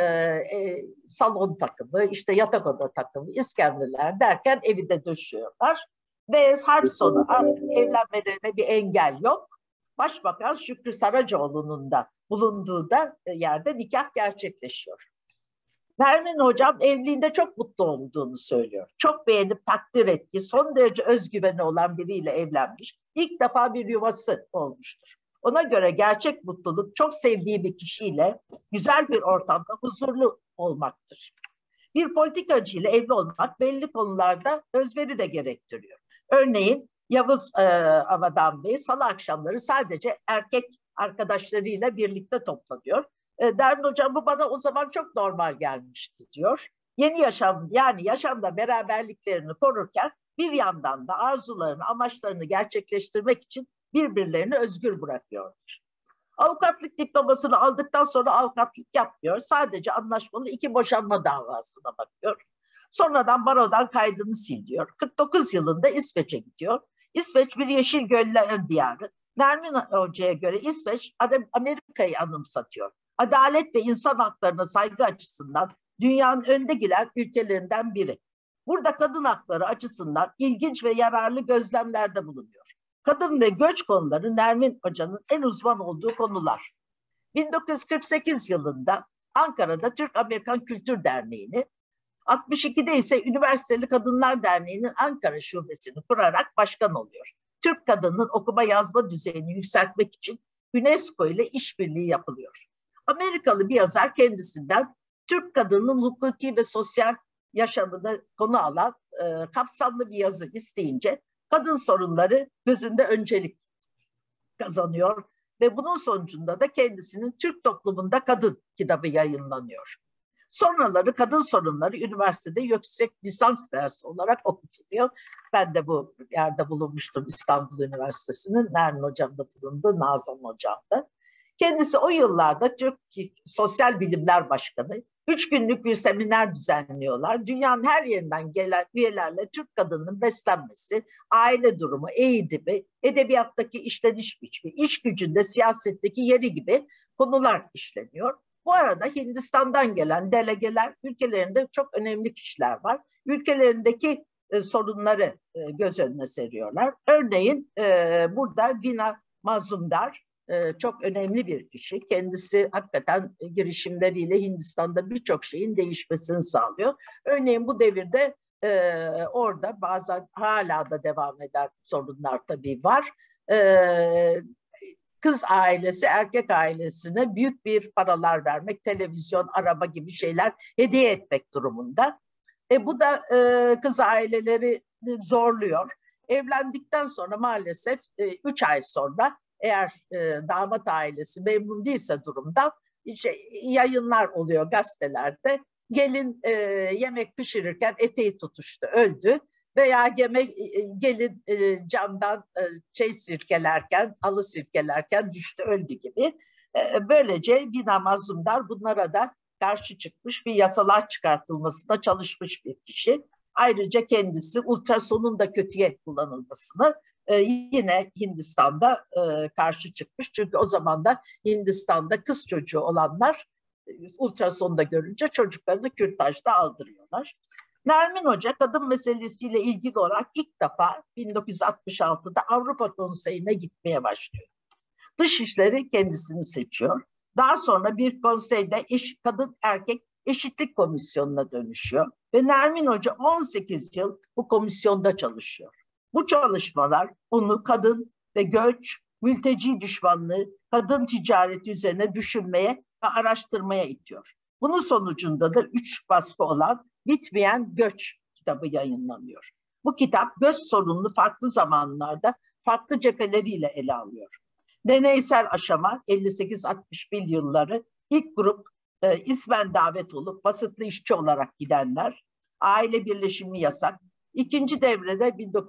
Speaker 8: salon takımı, işte yatak oda takımı, iskemleler derken evi de döşüyorlar. Ve harp sonu artık evlenmelerine bir engel yok. Başbakan Şükrü Saracoğlu'nun da bulunduğu da yerde nikah gerçekleşiyor. Nermin Hocam evliliğinde çok mutlu olduğunu söylüyor. Çok beğenip takdir ettiği, son derece özgüveni olan biriyle evlenmiş. İlk defa bir yuvası olmuştur. Ona göre gerçek mutluluk çok sevdiği bir kişiyle güzel bir ortamda huzurlu olmaktır. Bir politikacıyla evli olmak belli konularda özveri de gerektiriyor. Örneğin Yavuz Abadan Bey salı akşamları sadece erkek arkadaşlarıyla birlikte toplanıyor. Nermin Hocam bu bana o zaman çok normal gelmişti diyor. Yeni yaşam, yani yaşamda beraberliklerini korurken bir yandan da arzularını, amaçlarını gerçekleştirmek için birbirlerini özgür bırakıyorlar. Avukatlık diplomasını aldıktan sonra avukatlık yapmıyor. Sadece anlaşmalı 2 boşanma davasına bakıyor. Sonradan barodan kaydını siliyor. 49 yılında İsveç'e gidiyor. İsveç bir yeşil göller diyarı. Nermin Hoca'ya göre İsveç Amerika'yı anımsatıyor. Adalet ve insan haklarına saygı açısından dünyanın önde gelen ülkelerinden biri. Burada kadın hakları açısından ilginç ve yararlı gözlemlerde bulunuyor. Kadın ve göç konuları Nermin Hoca'nın en uzman olduğu konular. 1948 yılında Ankara'da Türk-Amerikan Kültür Derneği'ni, 62'de ise Üniversiteli Kadınlar Derneği'nin Ankara şubesini kurarak başkan oluyor. Türk kadının okuma yazma düzeyini yükseltmek için UNESCO ile işbirliği yapılıyor. Amerikalı bir yazar kendisinden Türk kadının hukuki ve sosyal yaşamını konu alan kapsamlı bir yazı isteyince kadın sorunları gözünde öncelik kazanıyor ve bunun sonucunda da kendisinin Türk Toplumunda Kadın kitabı yayınlanıyor. Sonraları kadın sorunları üniversitede yüksek lisans dersi olarak okutuluyor. Ben de bu yerde bulunmuştum, İstanbul Üniversitesi'nin. Nermin Hocam da bulundu, Nazan Hocam da. Kendisi o yıllarda Türk Sosyal Bilimler Başkanı. 3 günlük bir seminer düzenliyorlar. Dünyanın her yerinden gelen üyelerle Türk kadının beslenmesi, aile durumu, eğitimi, edebiyattaki işleniş biçimi, iş gücünde, siyasetteki yeri gibi konular işleniyor. Bu arada Hindistan'dan gelen delegeler, ülkelerinde çok önemli kişiler var. Ülkelerindeki sorunları göz önüne seriyorlar. Örneğin burada Veena Mazumdar çok önemli bir kişi. Kendisi hakikaten girişimleriyle Hindistan'da birçok şeyin değişmesini sağlıyor. Örneğin bu devirde orada bazen hala da devam eden sorunlar tabii var. Kız ailesi erkek ailesine büyük bir paralar vermek, televizyon, araba gibi şeyler hediye etmek durumunda. Bu da kız aileleri zorluyor. Evlendikten sonra maalesef 3 ay sonra eğer damat ailesi memnun değilse durumdan yayınlar oluyor gazetelerde. Gelin yemek pişirirken eteği tutuştu, öldü. Veya gelin camdan sirkelerken, halı sirkelerken düştü, öldü gibi. Böylece Bina Mazlumdar bunlara da karşı çıkmış, bir yasalar çıkartılmasına çalışmış bir kişi. Ayrıca kendisi ultrasonun da kötüye kullanılmasını yine Hindistan'da karşı çıkmış. Çünkü o zaman da Hindistan'da kız çocuğu olanlar ultrasonda görünce çocuklarını kürtajda aldırıyorlar. Nermin Hoca kadın meselesiyle ilgili olarak ilk defa 1966'da Avrupa Konseyi'ne gitmeye başlıyor. Dışişleri kendisini seçiyor. Daha sonra bir konseyde kadın erkek eşitlik komisyonuna dönüşüyor. Ve Nermin Hoca 18 yıl bu komisyonda çalışıyor. Bu çalışmalar onu kadın ve göç, mülteci düşmanlığı, kadın ticareti üzerine düşünmeye ve araştırmaya itiyor. Bunun sonucunda da 3 baskı olan Bitmeyen Göç kitabı yayınlanıyor. Bu kitap göç sorununu farklı zamanlarda farklı cepheleriyle ele alıyor. Deneysel aşama 58-61 yılları ilk grup ismen davet olup vasıflı işçi olarak gidenler, aile birleşimi yasak. İkinci devrede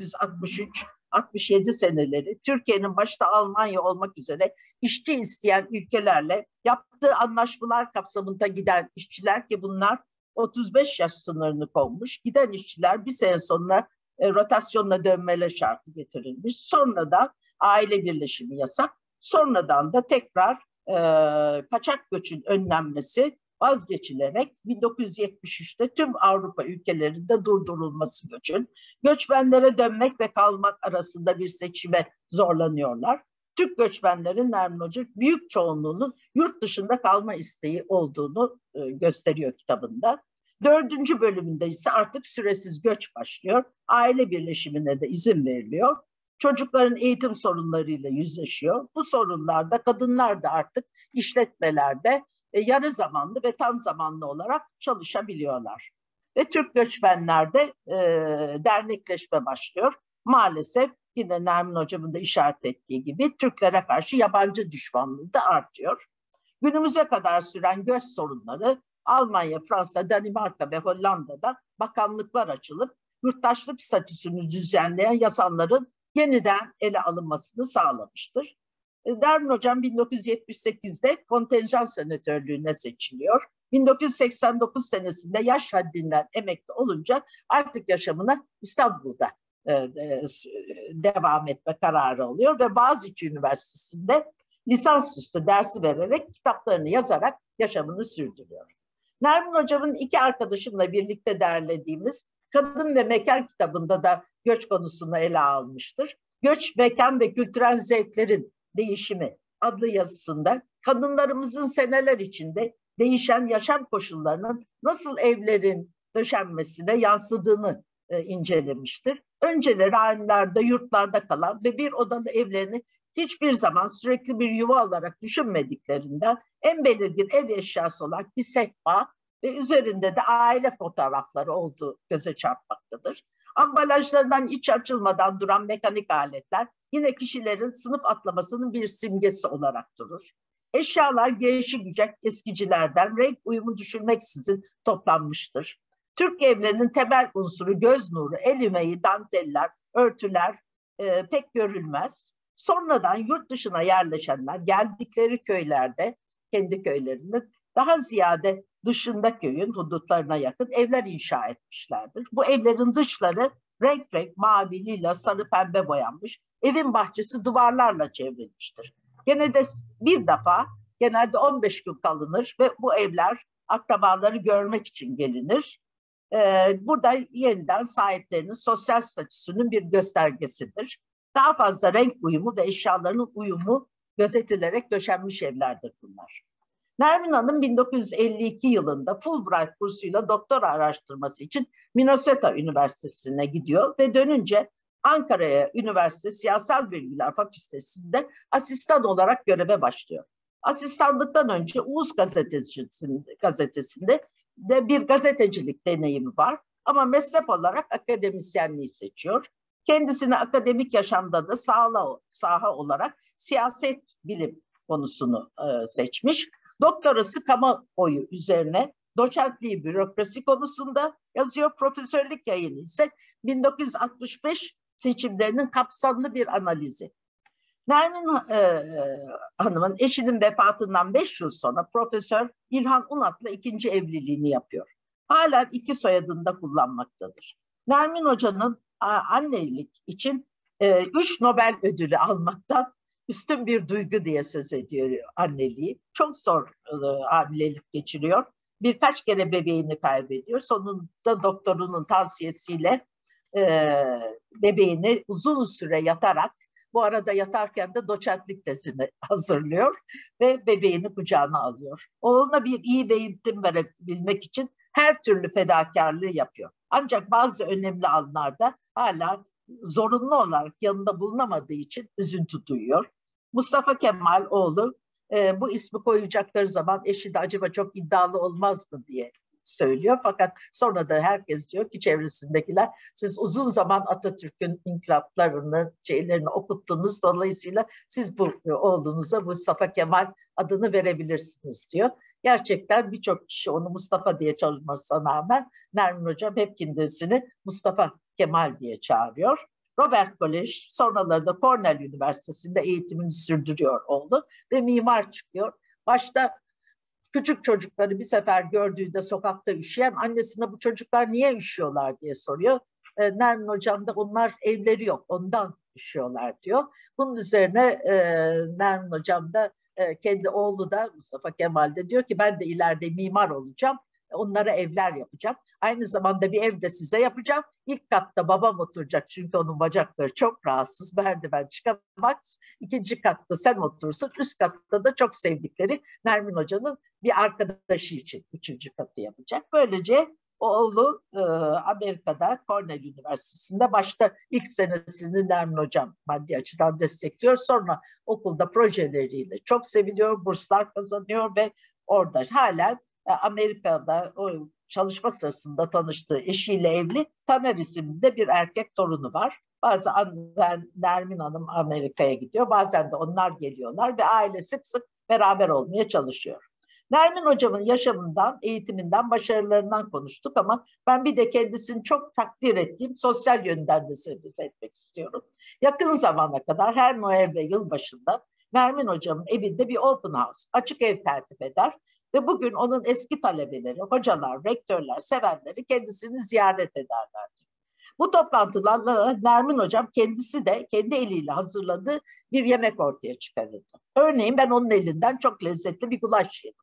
Speaker 8: 1963-67 seneleri Türkiye'nin başta Almanya olmak üzere işçi isteyen ülkelerle yaptığı anlaşmalar kapsamında giden işçiler ki bunlar 35 yaş sınırını konmuş. Giden işçiler bir sene sonra rotasyonla dönmeleri şartı getirilmiş. Sonra da aile birleşimi yasak. Sonradan da tekrar kaçak göçün önlenmesi vazgeçilerek 1973'te tüm Avrupa ülkelerinde durdurulması göçün. Göçmenlere dönmek ve kalmak arasında bir seçime zorlanıyorlar. Türk göçmenlerin Nermin Hoca büyük çoğunluğunun yurt dışında kalma isteği olduğunu gösteriyor kitabında. 4. bölümünde ise artık süresiz göç başlıyor. Aile birleşimine de izin veriliyor. Çocukların eğitim sorunlarıyla yüzleşiyor. Bu sorunlarda kadınlar da artık işletmelerde yarı zamanlı ve tam zamanlı olarak çalışabiliyorlar. Ve Türk göçmenlerde dernekleşme başlıyor. Maalesef yine Nermin Hocam'ın da işaret ettiği gibi Türklere karşı yabancı düşmanlığı da artıyor. Günümüze kadar süren göç sorunları Almanya, Fransa, Danimarka ve Hollanda'da bakanlıklar açılıp yurttaşlık statüsünü düzenleyen yasaların yeniden ele alınmasını sağlamıştır. Nermin Hocam 1978'de kontenjan senatörlüğüne seçiliyor. 1989 senesinde yaş haddinden emekli olunca artık yaşamına İstanbul'da devam etme kararı alıyor ve Boğaziçi Üniversitesi'nde lisansüstü dersi vererek kitaplarını yazarak yaşamını sürdürüyor. Nermin Hocam'ın 2 arkadaşımla birlikte derlediğimiz Kadın ve Mekan kitabında da göç konusunu ele almıştır. Göç, mekan ve kültürel zevklerin değişimi adlı yazısında kadınlarımızın seneler içinde değişen yaşam koşullarının nasıl evlerin döşenmesine yansıdığını incelemiştir. Önceleri hanelerde, yurtlarda kalan ve bir odalı evlerini hiçbir zaman sürekli bir yuva olarak düşünmediklerinden en belirgin ev eşyası olarak bir sehpa ve üzerinde de aile fotoğrafları olduğu göze çarpmaktadır. Ambalajlarından iç açılmadan duran mekanik aletler yine kişilerin sınıf atlamasının bir simgesi olarak durur. Eşyalar gelişi-gücek eskicilerden renk uyumu düşürmeksizin toplanmıştır. Türk evlerinin temel unsuru göz nuru, el emeği, danteller, örtüler pek görülmez. Sonradan yurt dışına yerleşenler geldikleri köylerde, kendi köylerinde daha ziyade dışında köyün hudutlarına yakın evler inşa etmişlerdir. Bu evlerin dışları renk renk mavi, lila, sarı, pembe boyanmış. Evin bahçesi duvarlarla çevrilmiştir. Gene de bir defa genelde 15 gün kalınır ve bu evler akrabaları görmek için gelinir. Burada yeniden sahiplerinin sosyal statüsünün bir göstergesidir. Daha fazla renk uyumu ve eşyalarının uyumu gözetilerek döşenmiş evlerdir bunlar. Nermin Hanım 1952 yılında Fulbright bursuyla doktora araştırması için Minnesota Üniversitesi'ne gidiyor ve dönünce Ankara Üniversitesi Siyasal Bilgiler Fakültesi'nde asistan olarak göreve başlıyor. Asistanlıktan önce Uğuz Gazetesi'nde de bir gazetecilik deneyimi var ama meslek olarak akademisyenliği seçiyor. Kendisini akademik yaşamda da saha olarak siyaset bilim konusunu seçmiş. Doktorası kamuoyu üzerine, doçentliği bürokrasi konusunda yazıyor. Profesörlük yayını ise 1965 seçimlerinin kapsamlı bir analizi. Nermin Hanım'ın eşinin vefatından 5 yıl sonra Profesör İlhan Unat'la ikinci evliliğini yapıyor. Hala iki soyadını da kullanmaktadır. Nermin Hoca'nın annelik için 3 Nobel ödülü almaktan üstün bir duygu diye söz ediyor anneliği. Çok zor hamilelik geçiriyor. Birkaç kere bebeğini kaybediyor. Sonunda doktorunun tavsiyesiyle bebeğini uzun süre yatarak, bu arada yatarken de doçentlik tezini hazırlıyor ve bebeğini kucağına alıyor. Oğluna bir iyi eğitim verebilmek için her türlü fedakarlığı yapıyor. Ancak bazı önemli anlarda hala zorunlu olarak yanında bulunamadığı için üzüntü duyuyor. Mustafa Kemal oğlu bu ismi koyacakları zaman eşi de acaba çok iddialı olmaz mı diye söylüyor. Fakat sonra da herkes diyor ki, çevresindekiler, siz uzun zaman Atatürk'ün inkılaplarını, şeylerini okuttunuz. Dolayısıyla siz bu oğlunuza Mustafa Kemal adını verebilirsiniz diyor. Gerçekten birçok kişi onu Mustafa diye çağırmasına rağmen Nermin Hocam hep kendisini Mustafa Kemal diye çağırıyor. Robert College, sonraları Cornell Üniversitesi'nde eğitimini sürdürüyor oldu ve mimar çıkıyor. Başta küçük çocukları bir sefer gördüğünde sokakta üşüyen annesine, bu çocuklar niye üşüyorlar diye soruyor. Nermin Hocam da onlar evleri yok, ondan üşüyorlar diyor. Bunun üzerine Nermin Hocam da kendi oğlu da Mustafa Kemal de diyor ki, ben de ileride mimar olacağım. Onlara evler yapacağım. Aynı zamanda bir ev de size yapacağım. İlk katta babam oturacak çünkü onun bacakları çok rahatsız. Merdiven çıkamaz. İkinci katta sen oturursun. Üst katta da çok sevdikleri Nermin Hoca'nın bir arkadaşı için üçüncü katı yapacak. Böylece oğlu Amerika'da Cornell Üniversitesi'nde başta ilk senesini Nermin Hocam maddi açıdan destekliyor. Sonra okulda projeleriyle çok seviliyor. Burslar kazanıyor ve orada halen Amerika'da o çalışma sırasında tanıştığı eşiyle evli, Taner isimli bir erkek torunu var. Bazen Nermin Hanım Amerika'ya gidiyor, bazen de onlar geliyorlar ve aile sık sık beraber olmaya çalışıyor. Nermin Hocam'ın yaşamından, eğitiminden, başarılarından konuştuk ama ben bir de kendisini çok takdir ettiğim sosyal yönden de söz etmek istiyorum. Yakın zamana kadar her Noel ve yılbaşında Nermin Hocam'ın evinde bir open house, açık ev tertip eder. Ve bugün onun eski talebeleri, hocalar, rektörler, sevenleri kendisini ziyaret ederlerdi. Bu toplantılarla Nermin Hocam kendisi de kendi eliyle hazırladığı bir yemek ortaya çıkarırdı. Örneğin ben onun elinden çok lezzetli bir gulaş yedim.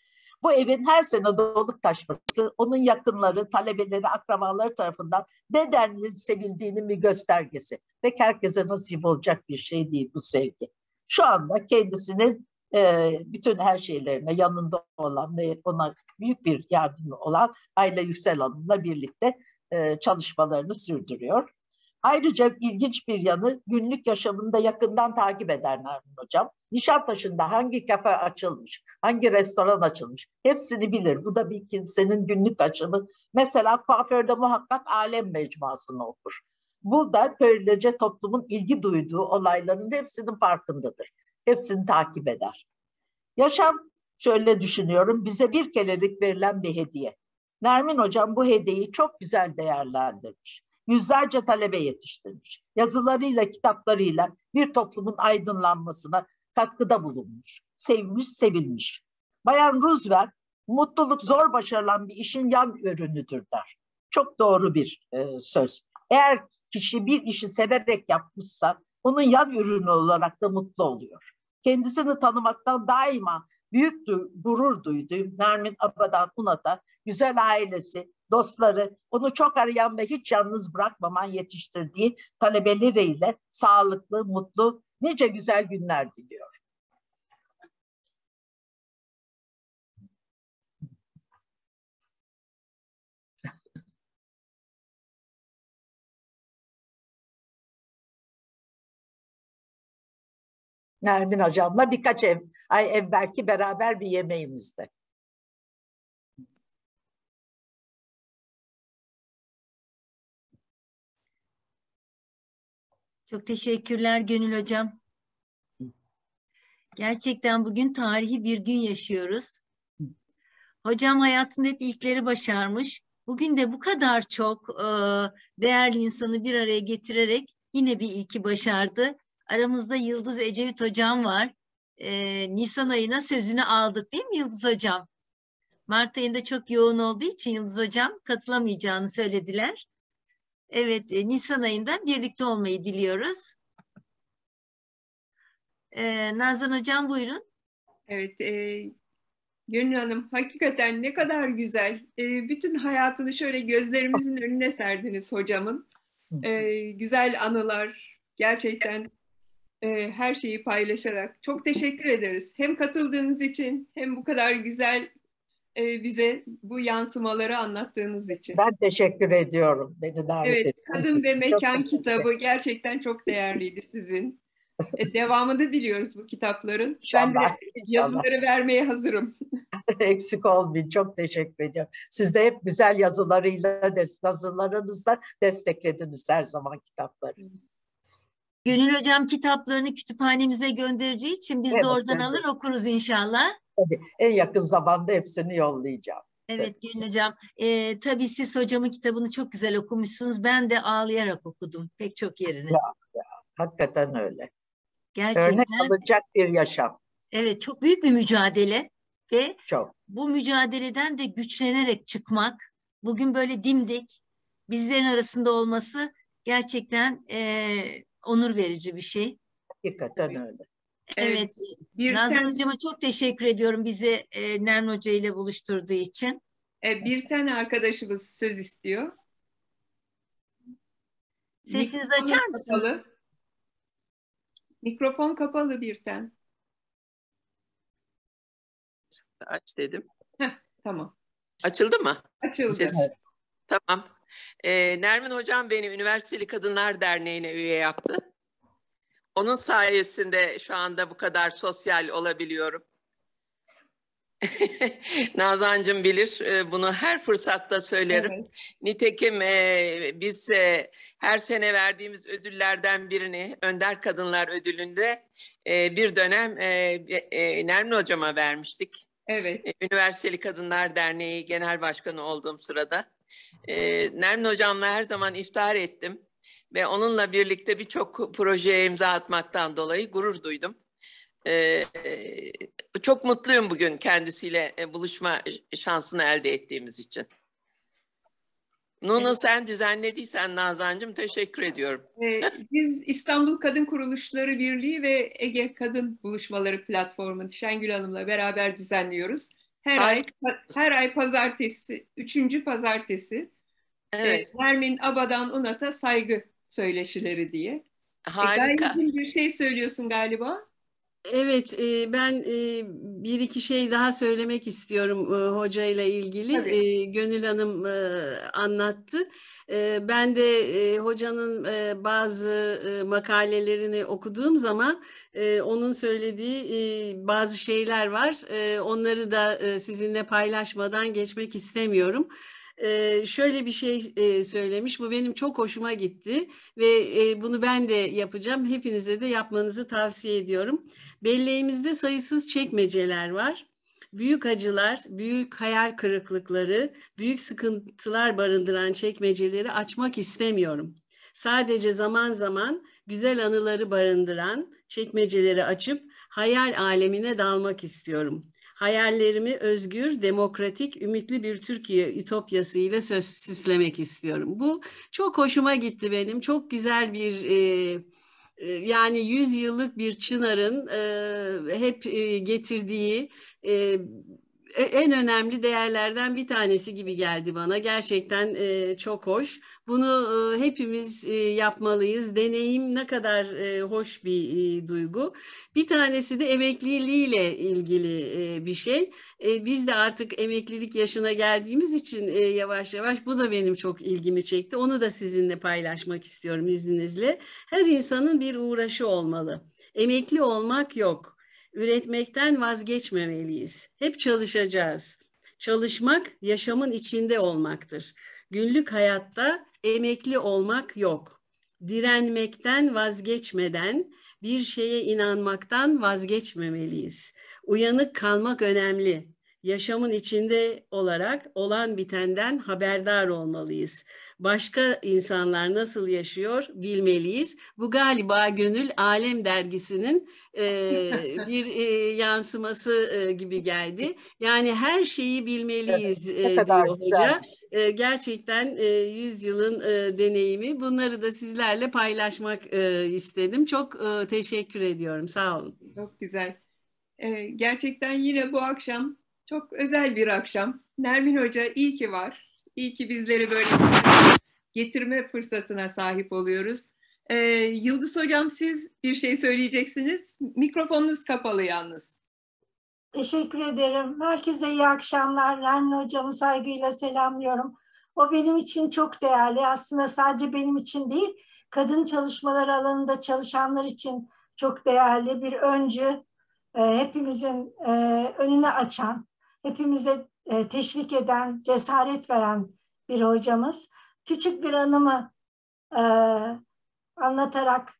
Speaker 8: Bu evin her sene dolup taşması, onun yakınları, talebeleri, akrabaları tarafından nedenli sevildiğinin bir göstergesi. Ve herkese nasip olacak bir şey değil bu sevgi. Şu anda kendisinin bütün her şeylerine yanında olan ve ona büyük bir yardımı olan Ayla Yüksel Hanım'la birlikte çalışmalarını sürdürüyor. Ayrıca ilginç bir yanı, günlük yaşamında yakından takip eder Nermin Hocam. Nişantaşı'nda hangi kafe açılmış, hangi restoran açılmış hepsini bilir. Bu da bir kimsenin günlük açımı. Mesela kuaförde muhakkak Alem Mecmuası'nı okur. Bu da böylece toplumun ilgi duyduğu olayların hepsinin farkındadır. Hepsini takip eder. Yaşam, şöyle düşünüyorum, bize bir kerelik verilen bir hediye. Nermin Hocam bu hediyeyi çok güzel değerlendirmiş. Yüzlerce talebe yetiştirmiş. Yazılarıyla, kitaplarıyla bir toplumun aydınlanmasına katkıda bulunmuş. Sevmiş, sevilmiş. Bayan Roosevelt, mutluluk zor başarılan bir işin yan ürünüdür der. Çok doğru bir söz. Eğer kişi bir işi severek yapmışsa, onun yan ürünü olarak da mutlu oluyor. Kendisini tanımaktan daima büyük gurur duyduğum Nermin Abadan Unat'a, güzel ailesi, dostları, onu çok arayan ve hiç yalnız bırakmaman yetiştirdiği talebeleriyle sağlıklı, mutlu, nice güzel günler diliyor. Nermin Hocam'la birkaç ay evvelki beraber bir yemeğimizde.
Speaker 1: Çok teşekkürler Gönül Hocam. Gerçekten bugün tarihi bir gün yaşıyoruz. Hocam hayatında hep ilkleri başarmış. Bugün de bu kadar çok değerli insanı bir araya getirerek yine bir ilki başardı. Aramızda Yıldız Ecevit Hocam var. Nisan ayına sözünü aldık değil mi Yıldız Hocam? Mart ayında çok yoğun olduğu için Yıldız Hocam katılamayacağını söylediler. Evet, Nisan ayında birlikte olmayı diliyoruz. Nazan Hocam buyurun.
Speaker 3: Evet, Gönül Hanım hakikaten ne kadar güzel. Bütün hayatını şöyle gözlerimizin önüne serdiniz hocamın. Güzel anılar, gerçekten her şeyi paylaşarak. Çok teşekkür ederiz. Hem katıldığınız için hem bu kadar güzel bize bu yansımaları anlattığınız için.
Speaker 8: Ben teşekkür ediyorum beni davet
Speaker 3: Evet,
Speaker 8: ettiğiniz
Speaker 3: Kadın ve
Speaker 8: için. Çok
Speaker 3: Mekan
Speaker 8: teşekkür
Speaker 3: kitabı gerçekten çok değerliydi sizin. Devamını diliyoruz bu kitapların. Ben de
Speaker 8: İnşallah, inşallah.
Speaker 3: yazıları vermeye hazırım.
Speaker 8: Eksik olmayın. Çok teşekkür ediyorum. Siz de hep güzel yazılarınızla desteklediniz her zaman kitapları.
Speaker 1: Gönül Hocam kitaplarını kütüphanemize göndereceği için biz de oradan alır okuruz inşallah.
Speaker 8: Tabii en yakın zamanda hepsini yollayacağım.
Speaker 1: Evet Gönül Hocam. Tabii siz hocamın kitabını çok güzel okumuşsunuz. Ben de ağlayarak okudum pek çok yerini.
Speaker 8: Ya, hakikaten öyle.
Speaker 1: Gerçekten.
Speaker 8: Örnek alacak bir yaşam.
Speaker 1: Evet, çok büyük bir mücadele ve
Speaker 8: Çok.
Speaker 1: bu mücadeleden de güçlenerek çıkmak, bugün böyle dimdik bizlerin arasında olması gerçekten onur verici bir şey.
Speaker 8: Hakikaten öyle.
Speaker 1: Evet, Nazan Hocama çok teşekkür ediyorum bizi Nermin Hoca ile buluşturduğu için.
Speaker 3: Bir tane arkadaşımız söz istiyor.
Speaker 1: Sesinizi açar mısınız?
Speaker 3: Kapalı. Mikrofon kapalı Birten.
Speaker 9: Aç dedim.
Speaker 3: Tamam.
Speaker 9: Açıldı mı?
Speaker 3: Açıldı.
Speaker 9: Ses. Tamam. Nermin Hocam beni Üniversiteli Kadınlar Derneği'ne üye yaptı. Onun sayesinde şu anda bu kadar sosyal olabiliyorum. Nazancığım bilir, bunu her fırsatta söylerim. Evet. Nitekim biz her sene verdiğimiz ödüllerden birini Önder Kadınlar Ödülü'nde bir dönem Nermin Hocam'a vermiştik.
Speaker 3: Evet.
Speaker 9: Üniversiteli Kadınlar Derneği Genel Başkanı olduğum sırada. Nermin Hocam'la her zaman iftihar ettim ve onunla birlikte birçok projeye imza atmaktan dolayı gurur duydum. Çok mutluyum bugün kendisiyle buluşma şansını elde ettiğimiz için. Nunu sen düzenlediysen Nazancığım teşekkür ediyorum.
Speaker 3: Biz İstanbul Kadın Kuruluşları Birliği ve Ege Kadın Buluşmaları Platformu Şengül Hanım'la beraber düzenliyoruz. Her ay pazartesi, 3. pazartesi. Evet. Nermin Abadan Unat'a saygı söyleşileri diye.
Speaker 9: Harika.
Speaker 3: Gayet bir şey söylüyorsun galiba.
Speaker 5: Evet, ben bir iki şey daha söylemek istiyorum hoca ile ilgili. Gönül Hanım anlattı. Ben de hocanın bazı makalelerini okuduğum zaman onun söylediği bazı şeyler var. Onları da sizinle paylaşmadan geçmek istemiyorum. Şöyle bir şey söylemiş, bu benim çok hoşuma gitti ve bunu ben de yapacağım. Hepinize de yapmanızı tavsiye ediyorum. Belleğimizde sayısız çekmeceler var. Büyük acılar, büyük hayal kırıklıkları, büyük sıkıntılar barındıran çekmeceleri açmak istemiyorum. Sadece zaman zaman güzel anıları barındıran çekmeceleri açıp hayal alemine dalmak istiyorum. Hayallerimi özgür, demokratik, ümitli bir Türkiye ütopyasıyla süslemek istiyorum. Bu çok hoşuma gitti benim. Çok güzel bir, yani 100 yıllık bir çınarın hep getirdiği en önemli değerlerden bir tanesi gibi geldi bana. Gerçekten çok hoş. Bunu hepimiz yapmalıyız. Deneyim ne kadar hoş bir duygu. Bir tanesi de emekliliğiyle ilgili bir şey. Biz de artık emeklilik yaşına geldiğimiz için yavaş yavaş bu da benim çok ilgimi çekti. Onu da sizinle paylaşmak istiyorum izninizle. Her insanın bir uğraşı olmalı. Emekli olmak yok. Üretmekten vazgeçmemeliyiz. Hep çalışacağız. Çalışmak yaşamın içinde olmaktır. Günlük hayatta emekli olmak yok. direnmekten vazgeçmeden bir şeye inanmaktan vazgeçmemeliyiz. Uyanık kalmak önemli. Yaşamın içinde olarak olan bitenden haberdar olmalıyız. Başka insanlar nasıl yaşıyor bilmeliyiz. Bu galiba Gönül Alem Dergisi'nin bir yansıması gibi geldi. Yani her şeyi bilmeliyiz diyor hoca. Gerçekten 100 yılın deneyimi. Bunları da sizlerle paylaşmak istedim. Çok teşekkür ediyorum. Sağ olun.
Speaker 3: Çok güzel. Gerçekten yine bu akşam çok özel bir akşam. Nermin Hoca iyi ki var. İyi ki bizleri böyle getirme fırsatına sahip oluyoruz. Yıldız Hocam, siz bir şey söyleyeceksiniz. Mikrofonunuz kapalı yalnız.
Speaker 2: Teşekkür ederim. Herkese iyi akşamlar. Nermin Hocam'ı saygıyla selamlıyorum. O benim için çok değerli. Aslında sadece benim için değil, kadın çalışmaları alanında çalışanlar için çok değerli bir öncü. Hepimizin önünü açan, hepimize teşvik eden, cesaret veren bir hocamız. Küçük bir anımı anlatarak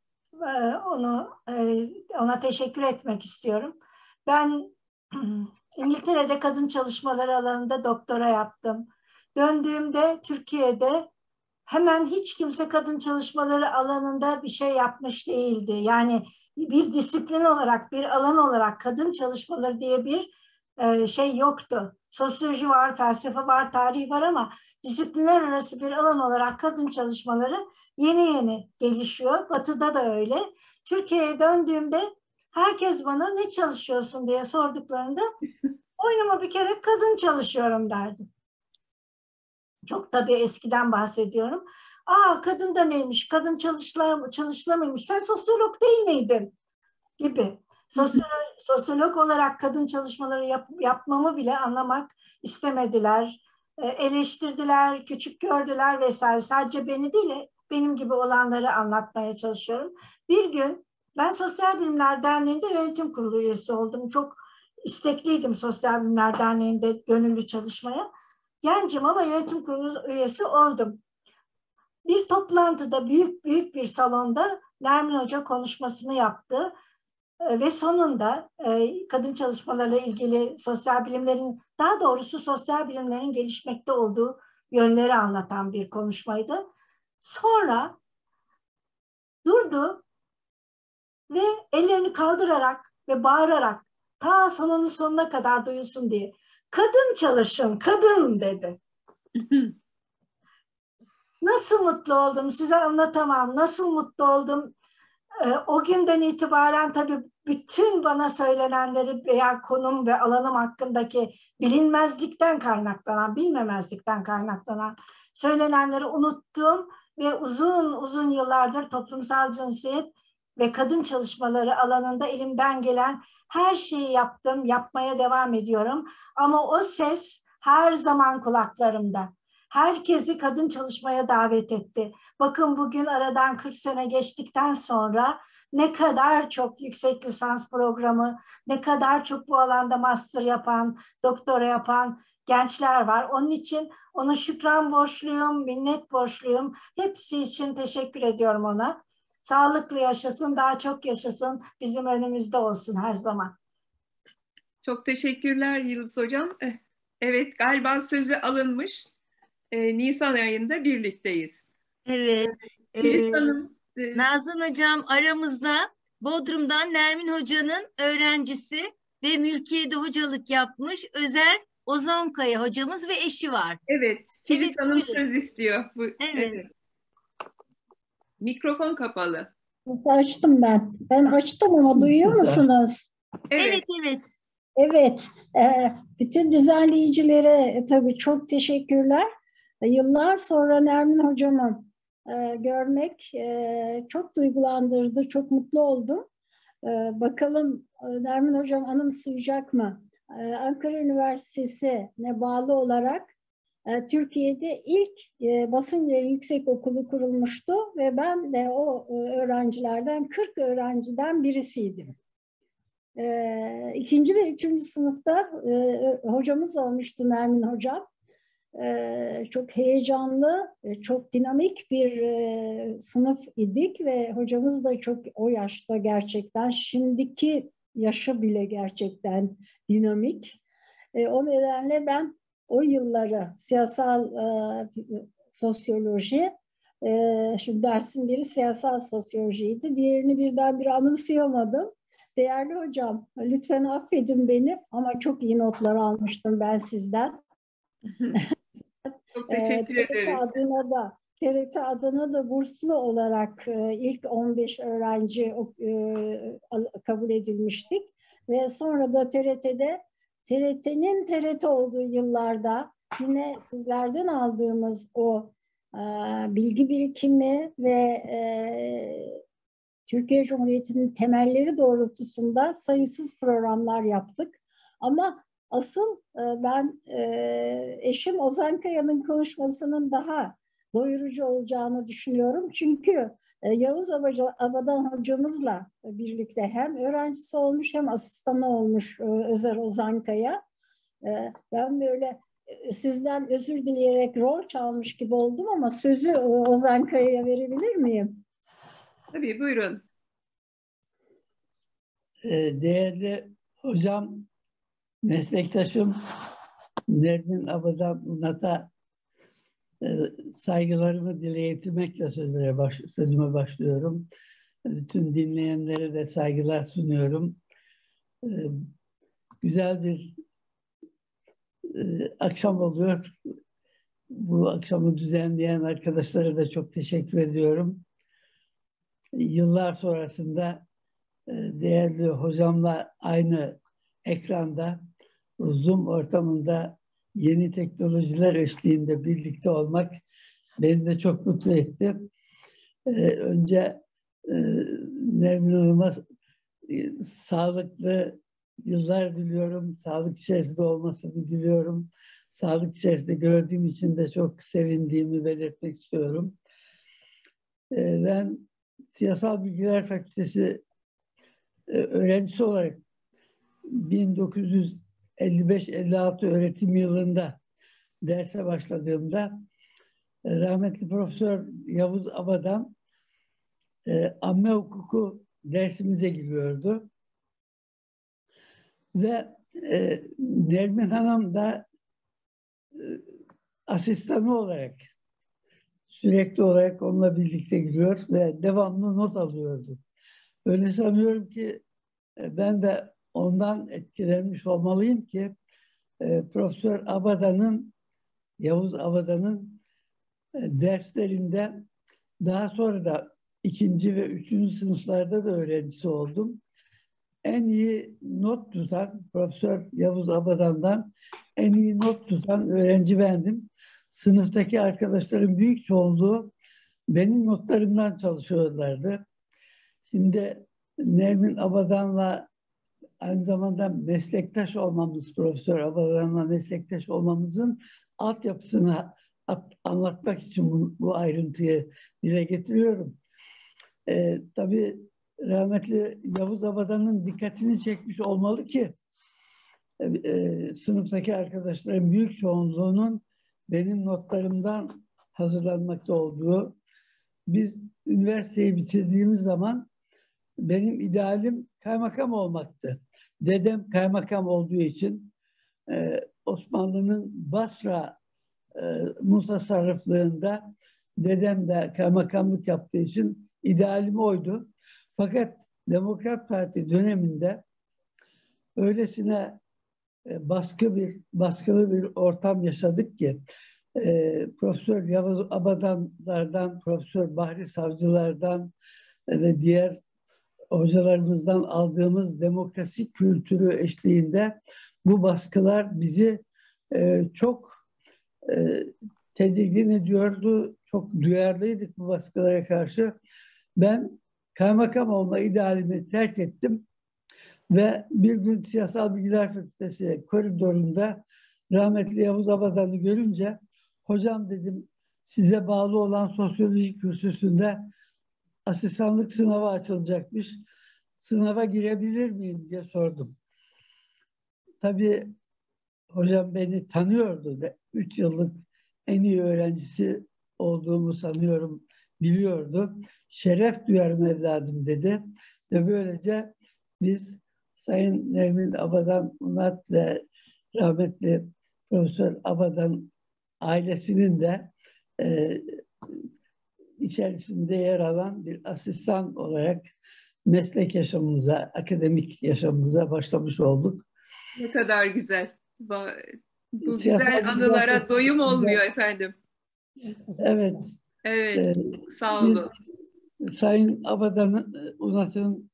Speaker 2: ona teşekkür etmek istiyorum. Ben İngiltere'de kadın çalışmaları alanında doktora yaptım. Döndüğümde Türkiye'de hemen hiç kimse kadın çalışmaları alanında bir şey yapmış değildi. Yani bir disiplin olarak, bir alan olarak kadın çalışmaları diye bir şey yoktu. Sosyoloji var, felsefe var, tarih var ama disiplinler arası bir alan olarak kadın çalışmaları yeni yeni gelişiyor. Batı'da da öyle. Türkiye'ye döndüğümde herkes bana ne çalışıyorsun diye sorduklarında boynuma bir kere kadın çalışıyorum derdim. Çok tabii eskiden bahsediyorum. Kadın da neymiş, kadın çalışılamıyormuş, sen sosyolog değil miydin? Gibi. Sosyolog olarak kadın çalışmaları yapmamı bile anlamak istemediler. Eleştirdiler, küçük gördüler vesaire. Sadece beni değil, benim gibi olanları anlatmaya çalışıyorum. Bir gün ben Sosyal Bilimler Derneği'nde yönetim kurulu üyesi oldum. Çok istekliydim Sosyal Bilimler Derneği'nde gönüllü çalışmaya. Gencim ama yönetim kurulu üyesi oldum. Bir toplantıda büyük bir salonda Nermin Hoca konuşmasını yaptı. Ve sonunda kadın çalışmalarıyla ilgili sosyal bilimlerin, daha doğrusu sosyal bilimlerin gelişmekte olduğu yönleri anlatan bir konuşmaydı. Sonra durdu ve ellerini kaldırarak ve bağırarak ta salonun sonuna kadar duyulsun diye kadın çalışın, kadın dedi. Nasıl mutlu oldum size anlatamam. Nasıl mutlu oldum. O günden itibaren tabii bütün bana söylenenleri veya konum ve alanım hakkındaki bilinmezlikten kaynaklanan, bilmemezlikten kaynaklanan söylenenleri unuttum ve uzun yıllardır toplumsal cinsiyet ve kadın çalışmaları alanında elimden gelen her şeyi yaptım, yapmaya devam ediyorum. Ama o ses her zaman kulaklarımda. Herkesi kadın çalışmaya davet etti. Bakın bugün aradan 40 sene geçtikten sonra ne kadar çok yüksek lisans programı, ne kadar çok bu alanda master yapan, doktora yapan gençler var. Onun için ona şükran borçluyum, minnet borçluyum. Hepsi için teşekkür ediyorum ona. Sağlıklı yaşasın, daha çok yaşasın, bizim önümüzde olsun her zaman.
Speaker 3: Çok teşekkürler Yıldız Hocam. Evet, galiba sözü alınmış. Nisan ayında birlikteyiz.
Speaker 1: Evet.
Speaker 3: Filiz Hanım.
Speaker 1: Nazan Hocam aramızda, Bodrum'dan Nermin Hoca'nın öğrencisi ve mülkiyede hocalık yapmış Özer Ozonkaya hocamız ve eşi var.
Speaker 3: Evet, Filiz
Speaker 1: Evet,
Speaker 3: Hanım
Speaker 1: buyurun.
Speaker 3: söz istiyor.
Speaker 1: Evet.
Speaker 3: Mikrofon kapalı.
Speaker 10: Açtım ben. Ben açtım ama duyuyor musunuz?
Speaker 1: Evet.
Speaker 10: Evet. Bütün düzenleyicilere tabii çok teşekkürler. Yıllar sonra Nermin Hocam'ı görmek çok duygulandırdı. Çok mutlu oldum. Bakalım Nermin Hocam anımsayacak mı? Ankara Üniversitesi'ne bağlı olarak Türkiye'de ilk basın yayın yüksekokulu kurulmuştu ve ben de o öğrencilerden 40 öğrenciden birisiydim. İkinci ve üçüncü sınıfta hocamız olmuştu Nermin Hocam. Çok heyecanlı, çok dinamik bir sınıf idik ve hocamız da çok o yaşta gerçekten, şimdiki yaşı bile gerçekten dinamik. O nedenle ben o yılları siyasal sosyoloji, şimdi dersin biri siyasal sosyolojiydi, diğerini birdenbire anımsayamadım. Değerli hocam, lütfen affedin beni ama çok iyi notlar almıştım ben sizden.
Speaker 3: Çok teşekkür ederiz.
Speaker 10: TRT adına da burslu olarak ilk 15 öğrenci kabul edilmiştik. Ve sonra da TRT'nin TRT olduğu yıllarda yine sizlerden aldığımız o bilgi birikimi ve Türkiye Cumhuriyeti'nin temelleri doğrultusunda sayısız programlar yaptık. Ama asıl ben eşim Ozan Kaya'nın konuşmasının daha doyurucu olacağını düşünüyorum. Çünkü Yavuz Abadan hocamızla birlikte hem öğrencisi olmuş hem asistanı olmuş Özer Ozan Kaya. Ben böyle sizden özür dileyerek rol çalmış gibi oldum ama sözü Ozan Kaya'ya verebilir miyim?
Speaker 3: Tabii, buyurun.
Speaker 11: Değerli hocam, meslektaşım Nermin Abadan Unat'a saygılarımı dile getirmekle sözüme başlıyorum. Bütün dinleyenlere de saygılar sunuyorum. Güzel bir akşam oluyor. Bu akşamı düzenleyen arkadaşlara da çok teşekkür ediyorum. Yıllar sonrasında değerli hocamla aynı ekranda, Zoom ortamında yeni teknolojiler eşliğinde birlikte olmak beni de çok mutlu etti. Önce Nermin Hanım'a sağlıklı yıllar diliyorum. Sağlık içerisinde olmasını diliyorum. Sağlık içerisinde gördüğüm için de çok sevindiğimi belirtmek istiyorum. Ben Siyasal Bilgiler Fakültesi öğrencisi olarak 1955-56 öğretim yılında derse başladığımda rahmetli Profesör Yavuz Abadan amme hukuku dersimize giriyordu. Ve Nermin Hanım da asistanı olarak sürekli olarak onunla birlikte giriyor ve devamlı not alıyordu. Öyle sanıyorum ki ben de ondan etkilenmiş olmalıyım ki Profesör Abadan'ın, Yavuz Abadan'ın derslerinde daha sonra da 2. ve 3. sınıflarda da öğrencisi oldum. En iyi not tutan, Profesör Yavuz Abadan'dan en iyi not tutan öğrenci bendim. Sınıftaki arkadaşların büyük çoğunluğu benim notlarımdan çalışıyorlardı. Şimdi Nermin Abadan'la aynı zamanda meslektaş olmamız, Profesör Abadan'la meslektaş olmamızın altyapısını anlatmak için bu ayrıntıyı dile getiriyorum. Tabii rahmetli Yavuz Abadan'ın dikkatini çekmiş olmalı ki sınıftaki arkadaşların büyük çoğunluğunun benim notlarımdan hazırlanmakta olduğu. Biz üniversiteyi bitirdiğimiz zaman benim idealim kaymakam olmaktı. Dedem kaymakam olduğu için Osmanlı'nın Basra mutasarrıflığında dedem de kaymakamlık yaptığı için idealim oydu. Fakat Demokrat Parti döneminde öylesine baskılı bir ortam yaşadık ki Profesör Yavuz Abadanlardan, Profesör Bahri Savcılardan ve diğer hocalarımızdan aldığımız demokrasi kültürü eşliğinde bu baskılar bizi çok tedirgin ediyordu. Çok duyarlıydık bu baskılara karşı. Ben kaymakam olma idealimi terk ettim ve bir gün Siyasal Bilgiler Fakültesi koridorunda rahmetli Yavuz Abadan'ı görünce hocam dedim, size bağlı olan sosyoloji kürsüsünde asistanlık sınavı açılacakmış. Sınava girebilir miyim diye sordum. Tabii hocam beni tanıyordu. 3 yıllık en iyi öğrencisi olduğumu sanıyorum biliyordu. Şeref duyarım evladım dedi. Ve böylece biz Sayın Nermin Abadan Unat ve rahmetli Profesör Abadan ailesinin de içerisinde yer alan bir asistan olarak meslek yaşamımıza, akademik yaşamımıza başlamış olduk.
Speaker 3: Ne kadar güzel. Bu güzel anılara doyum olmuyor efendim.
Speaker 11: Evet.
Speaker 3: Evet, sağ olun.
Speaker 11: Sayın Abadan Unat'ın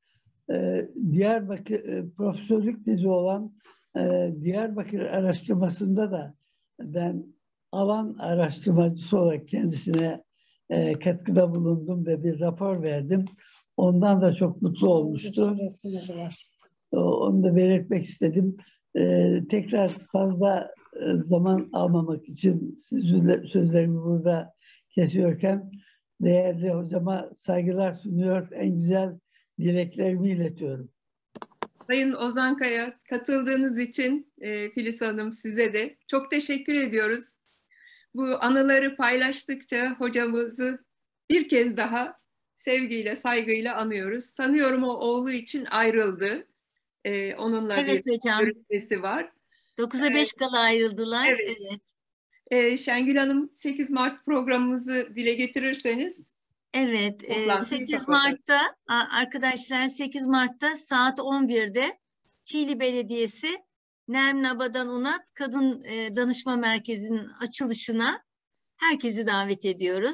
Speaker 11: Diyarbakır profesörlük tezi olan Diyarbakır araştırmasında da ben alan araştırmacısı olarak kendisine katkıda bulundum ve bir rapor verdim. Ondan da çok mutlu olmuştu. Onu da belirtmek istedim. Tekrar fazla zaman almamak için sözlerimi burada kesiyorken değerli hocama saygılar sunuyor, en güzel dileklerimi iletiyorum.
Speaker 3: Sayın Ozan Kaya, katıldığınız için Filiz Hanım size de çok teşekkür ediyoruz. Bu anıları paylaştıkça hocamızı bir kez daha sevgiyle, saygıyla anıyoruz. Sanıyorum o oğlu için ayrıldı. Onunla
Speaker 1: evet,
Speaker 3: bir
Speaker 1: hocam.
Speaker 3: görüşmesi var.
Speaker 1: 9'a 5 kala ayrıldılar.
Speaker 3: Evet. Şengül Hanım, 8 Mart programımızı dile getirirseniz.
Speaker 1: Evet, 8 Mart'ta arkadaşlar 8 Mart'ta saat 11'de Çiğli Belediyesi Nermin Abadan Unat Kadın Danışma Merkezi'nin açılışına herkesi davet ediyoruz.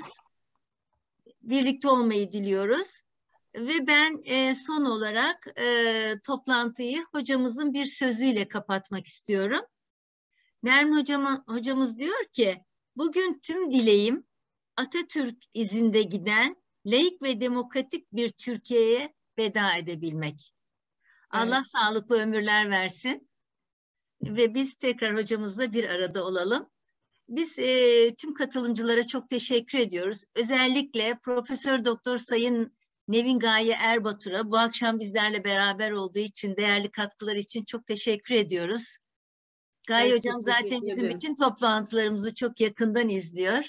Speaker 1: Birlikte olmayı diliyoruz. Ve ben son olarak toplantıyı hocamızın bir sözüyle kapatmak istiyorum. Nermin hocamız diyor ki, bugün tüm dileğim Atatürk izinde giden laik ve demokratik bir Türkiye'ye veda edebilmek. Evet. Allah sağlıklı ömürler versin ve biz tekrar hocamızla bir arada olalım. Biz tüm katılımcılara çok teşekkür ediyoruz. Özellikle Profesör Doktor Sayın Nevin Gaye Erbatur'a bu akşam bizlerle beraber olduğu için, değerli katkıları için çok teşekkür ediyoruz. Gaye
Speaker 5: Evet,
Speaker 1: hocam zaten bizim bütün toplantılarımızı çok yakından izliyor.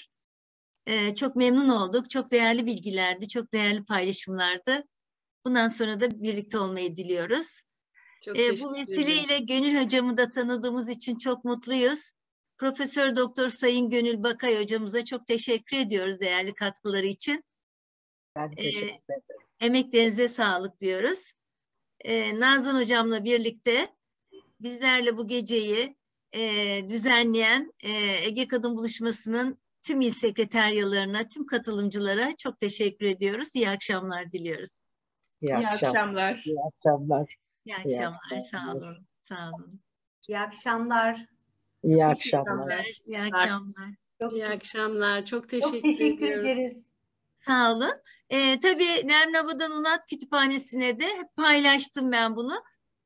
Speaker 1: Çok memnun olduk. Çok değerli bilgilerdi, çok değerli paylaşımlardı. Bundan sonra da birlikte olmayı diliyoruz. Bu vesileyle Gönül hocamı da tanıdığımız için çok mutluyuz. Profesör Doktor Sayın Gönül Bakay hocamıza çok teşekkür ediyoruz değerli katkıları için.
Speaker 8: Ben teşekkür ederim.
Speaker 1: Emeklerinize sağlık diyoruz. Nazan hocamla birlikte bizlerle bu geceyi düzenleyen Ege Kadın Buluşması'nın tüm il sekreteryalarına, tüm katılımcılara çok teşekkür ediyoruz. İyi akşamlar diliyoruz.
Speaker 3: İyi akşamlar.
Speaker 8: İyi akşamlar.
Speaker 1: İyi akşamlar. Sağ olun. Sağ olun.
Speaker 12: İyi akşamlar.
Speaker 8: İyi akşamlar.
Speaker 1: İyi akşamlar.
Speaker 5: İyi akşamlar. Çok teşekkür ederiz.
Speaker 1: Sağ olun. Tabii Nermin Abadan Unat Kütüphanesi'ne de paylaştım ben bunu.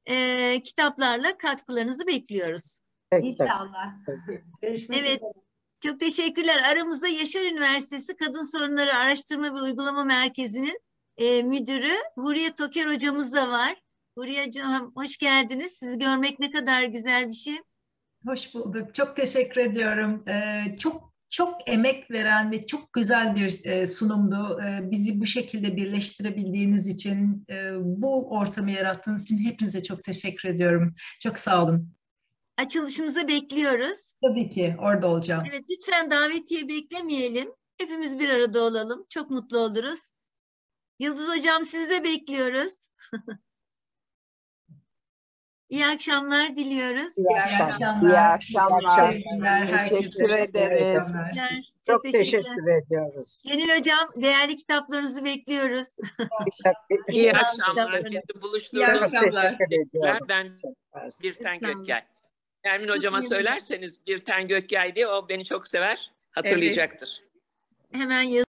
Speaker 1: Kitaplarla katkılarınızı bekliyoruz.
Speaker 12: İnşallah. Görüşmek üzere.
Speaker 1: Çok teşekkürler. Aramızda Yaşar Üniversitesi Kadın Sorunları Araştırma ve Uygulama Merkezi'nin müdürü Huriye Toker hocamız da var. Huriye hocam hoş geldiniz. Sizi görmek ne kadar güzel bir şey.
Speaker 13: Hoş bulduk. Çok teşekkür ediyorum. Çok emek veren ve çok güzel bir sunumdu. Bizi bu şekilde birleştirebildiğiniz için, bu ortamı yarattığınız için hepinize çok teşekkür ediyorum. Çok sağ olun.
Speaker 1: Açılışımıza bekliyoruz.
Speaker 13: Tabii ki orada olacağım.
Speaker 1: Evet, lütfen davetiye beklemeyelim. Hepimiz bir arada olalım. Çok mutlu oluruz. Yıldız hocam sizi de bekliyoruz. İyi akşamlar diliyoruz.
Speaker 13: İyi akşamlar.
Speaker 7: İyi akşamlar.
Speaker 13: Teşekkür
Speaker 7: ederiz.
Speaker 1: Çok
Speaker 8: teşekkür ediyoruz.
Speaker 1: Gönül hocam değerli kitaplarınızı bekliyoruz.
Speaker 9: İyi akşamlar. Bizi buluşturduğunuz
Speaker 8: için
Speaker 9: ben Birten Gökyay. Nermin hocama söylerseniz Birten Gökyay diye, o beni çok sever, hatırlayacaktır.
Speaker 1: Hemen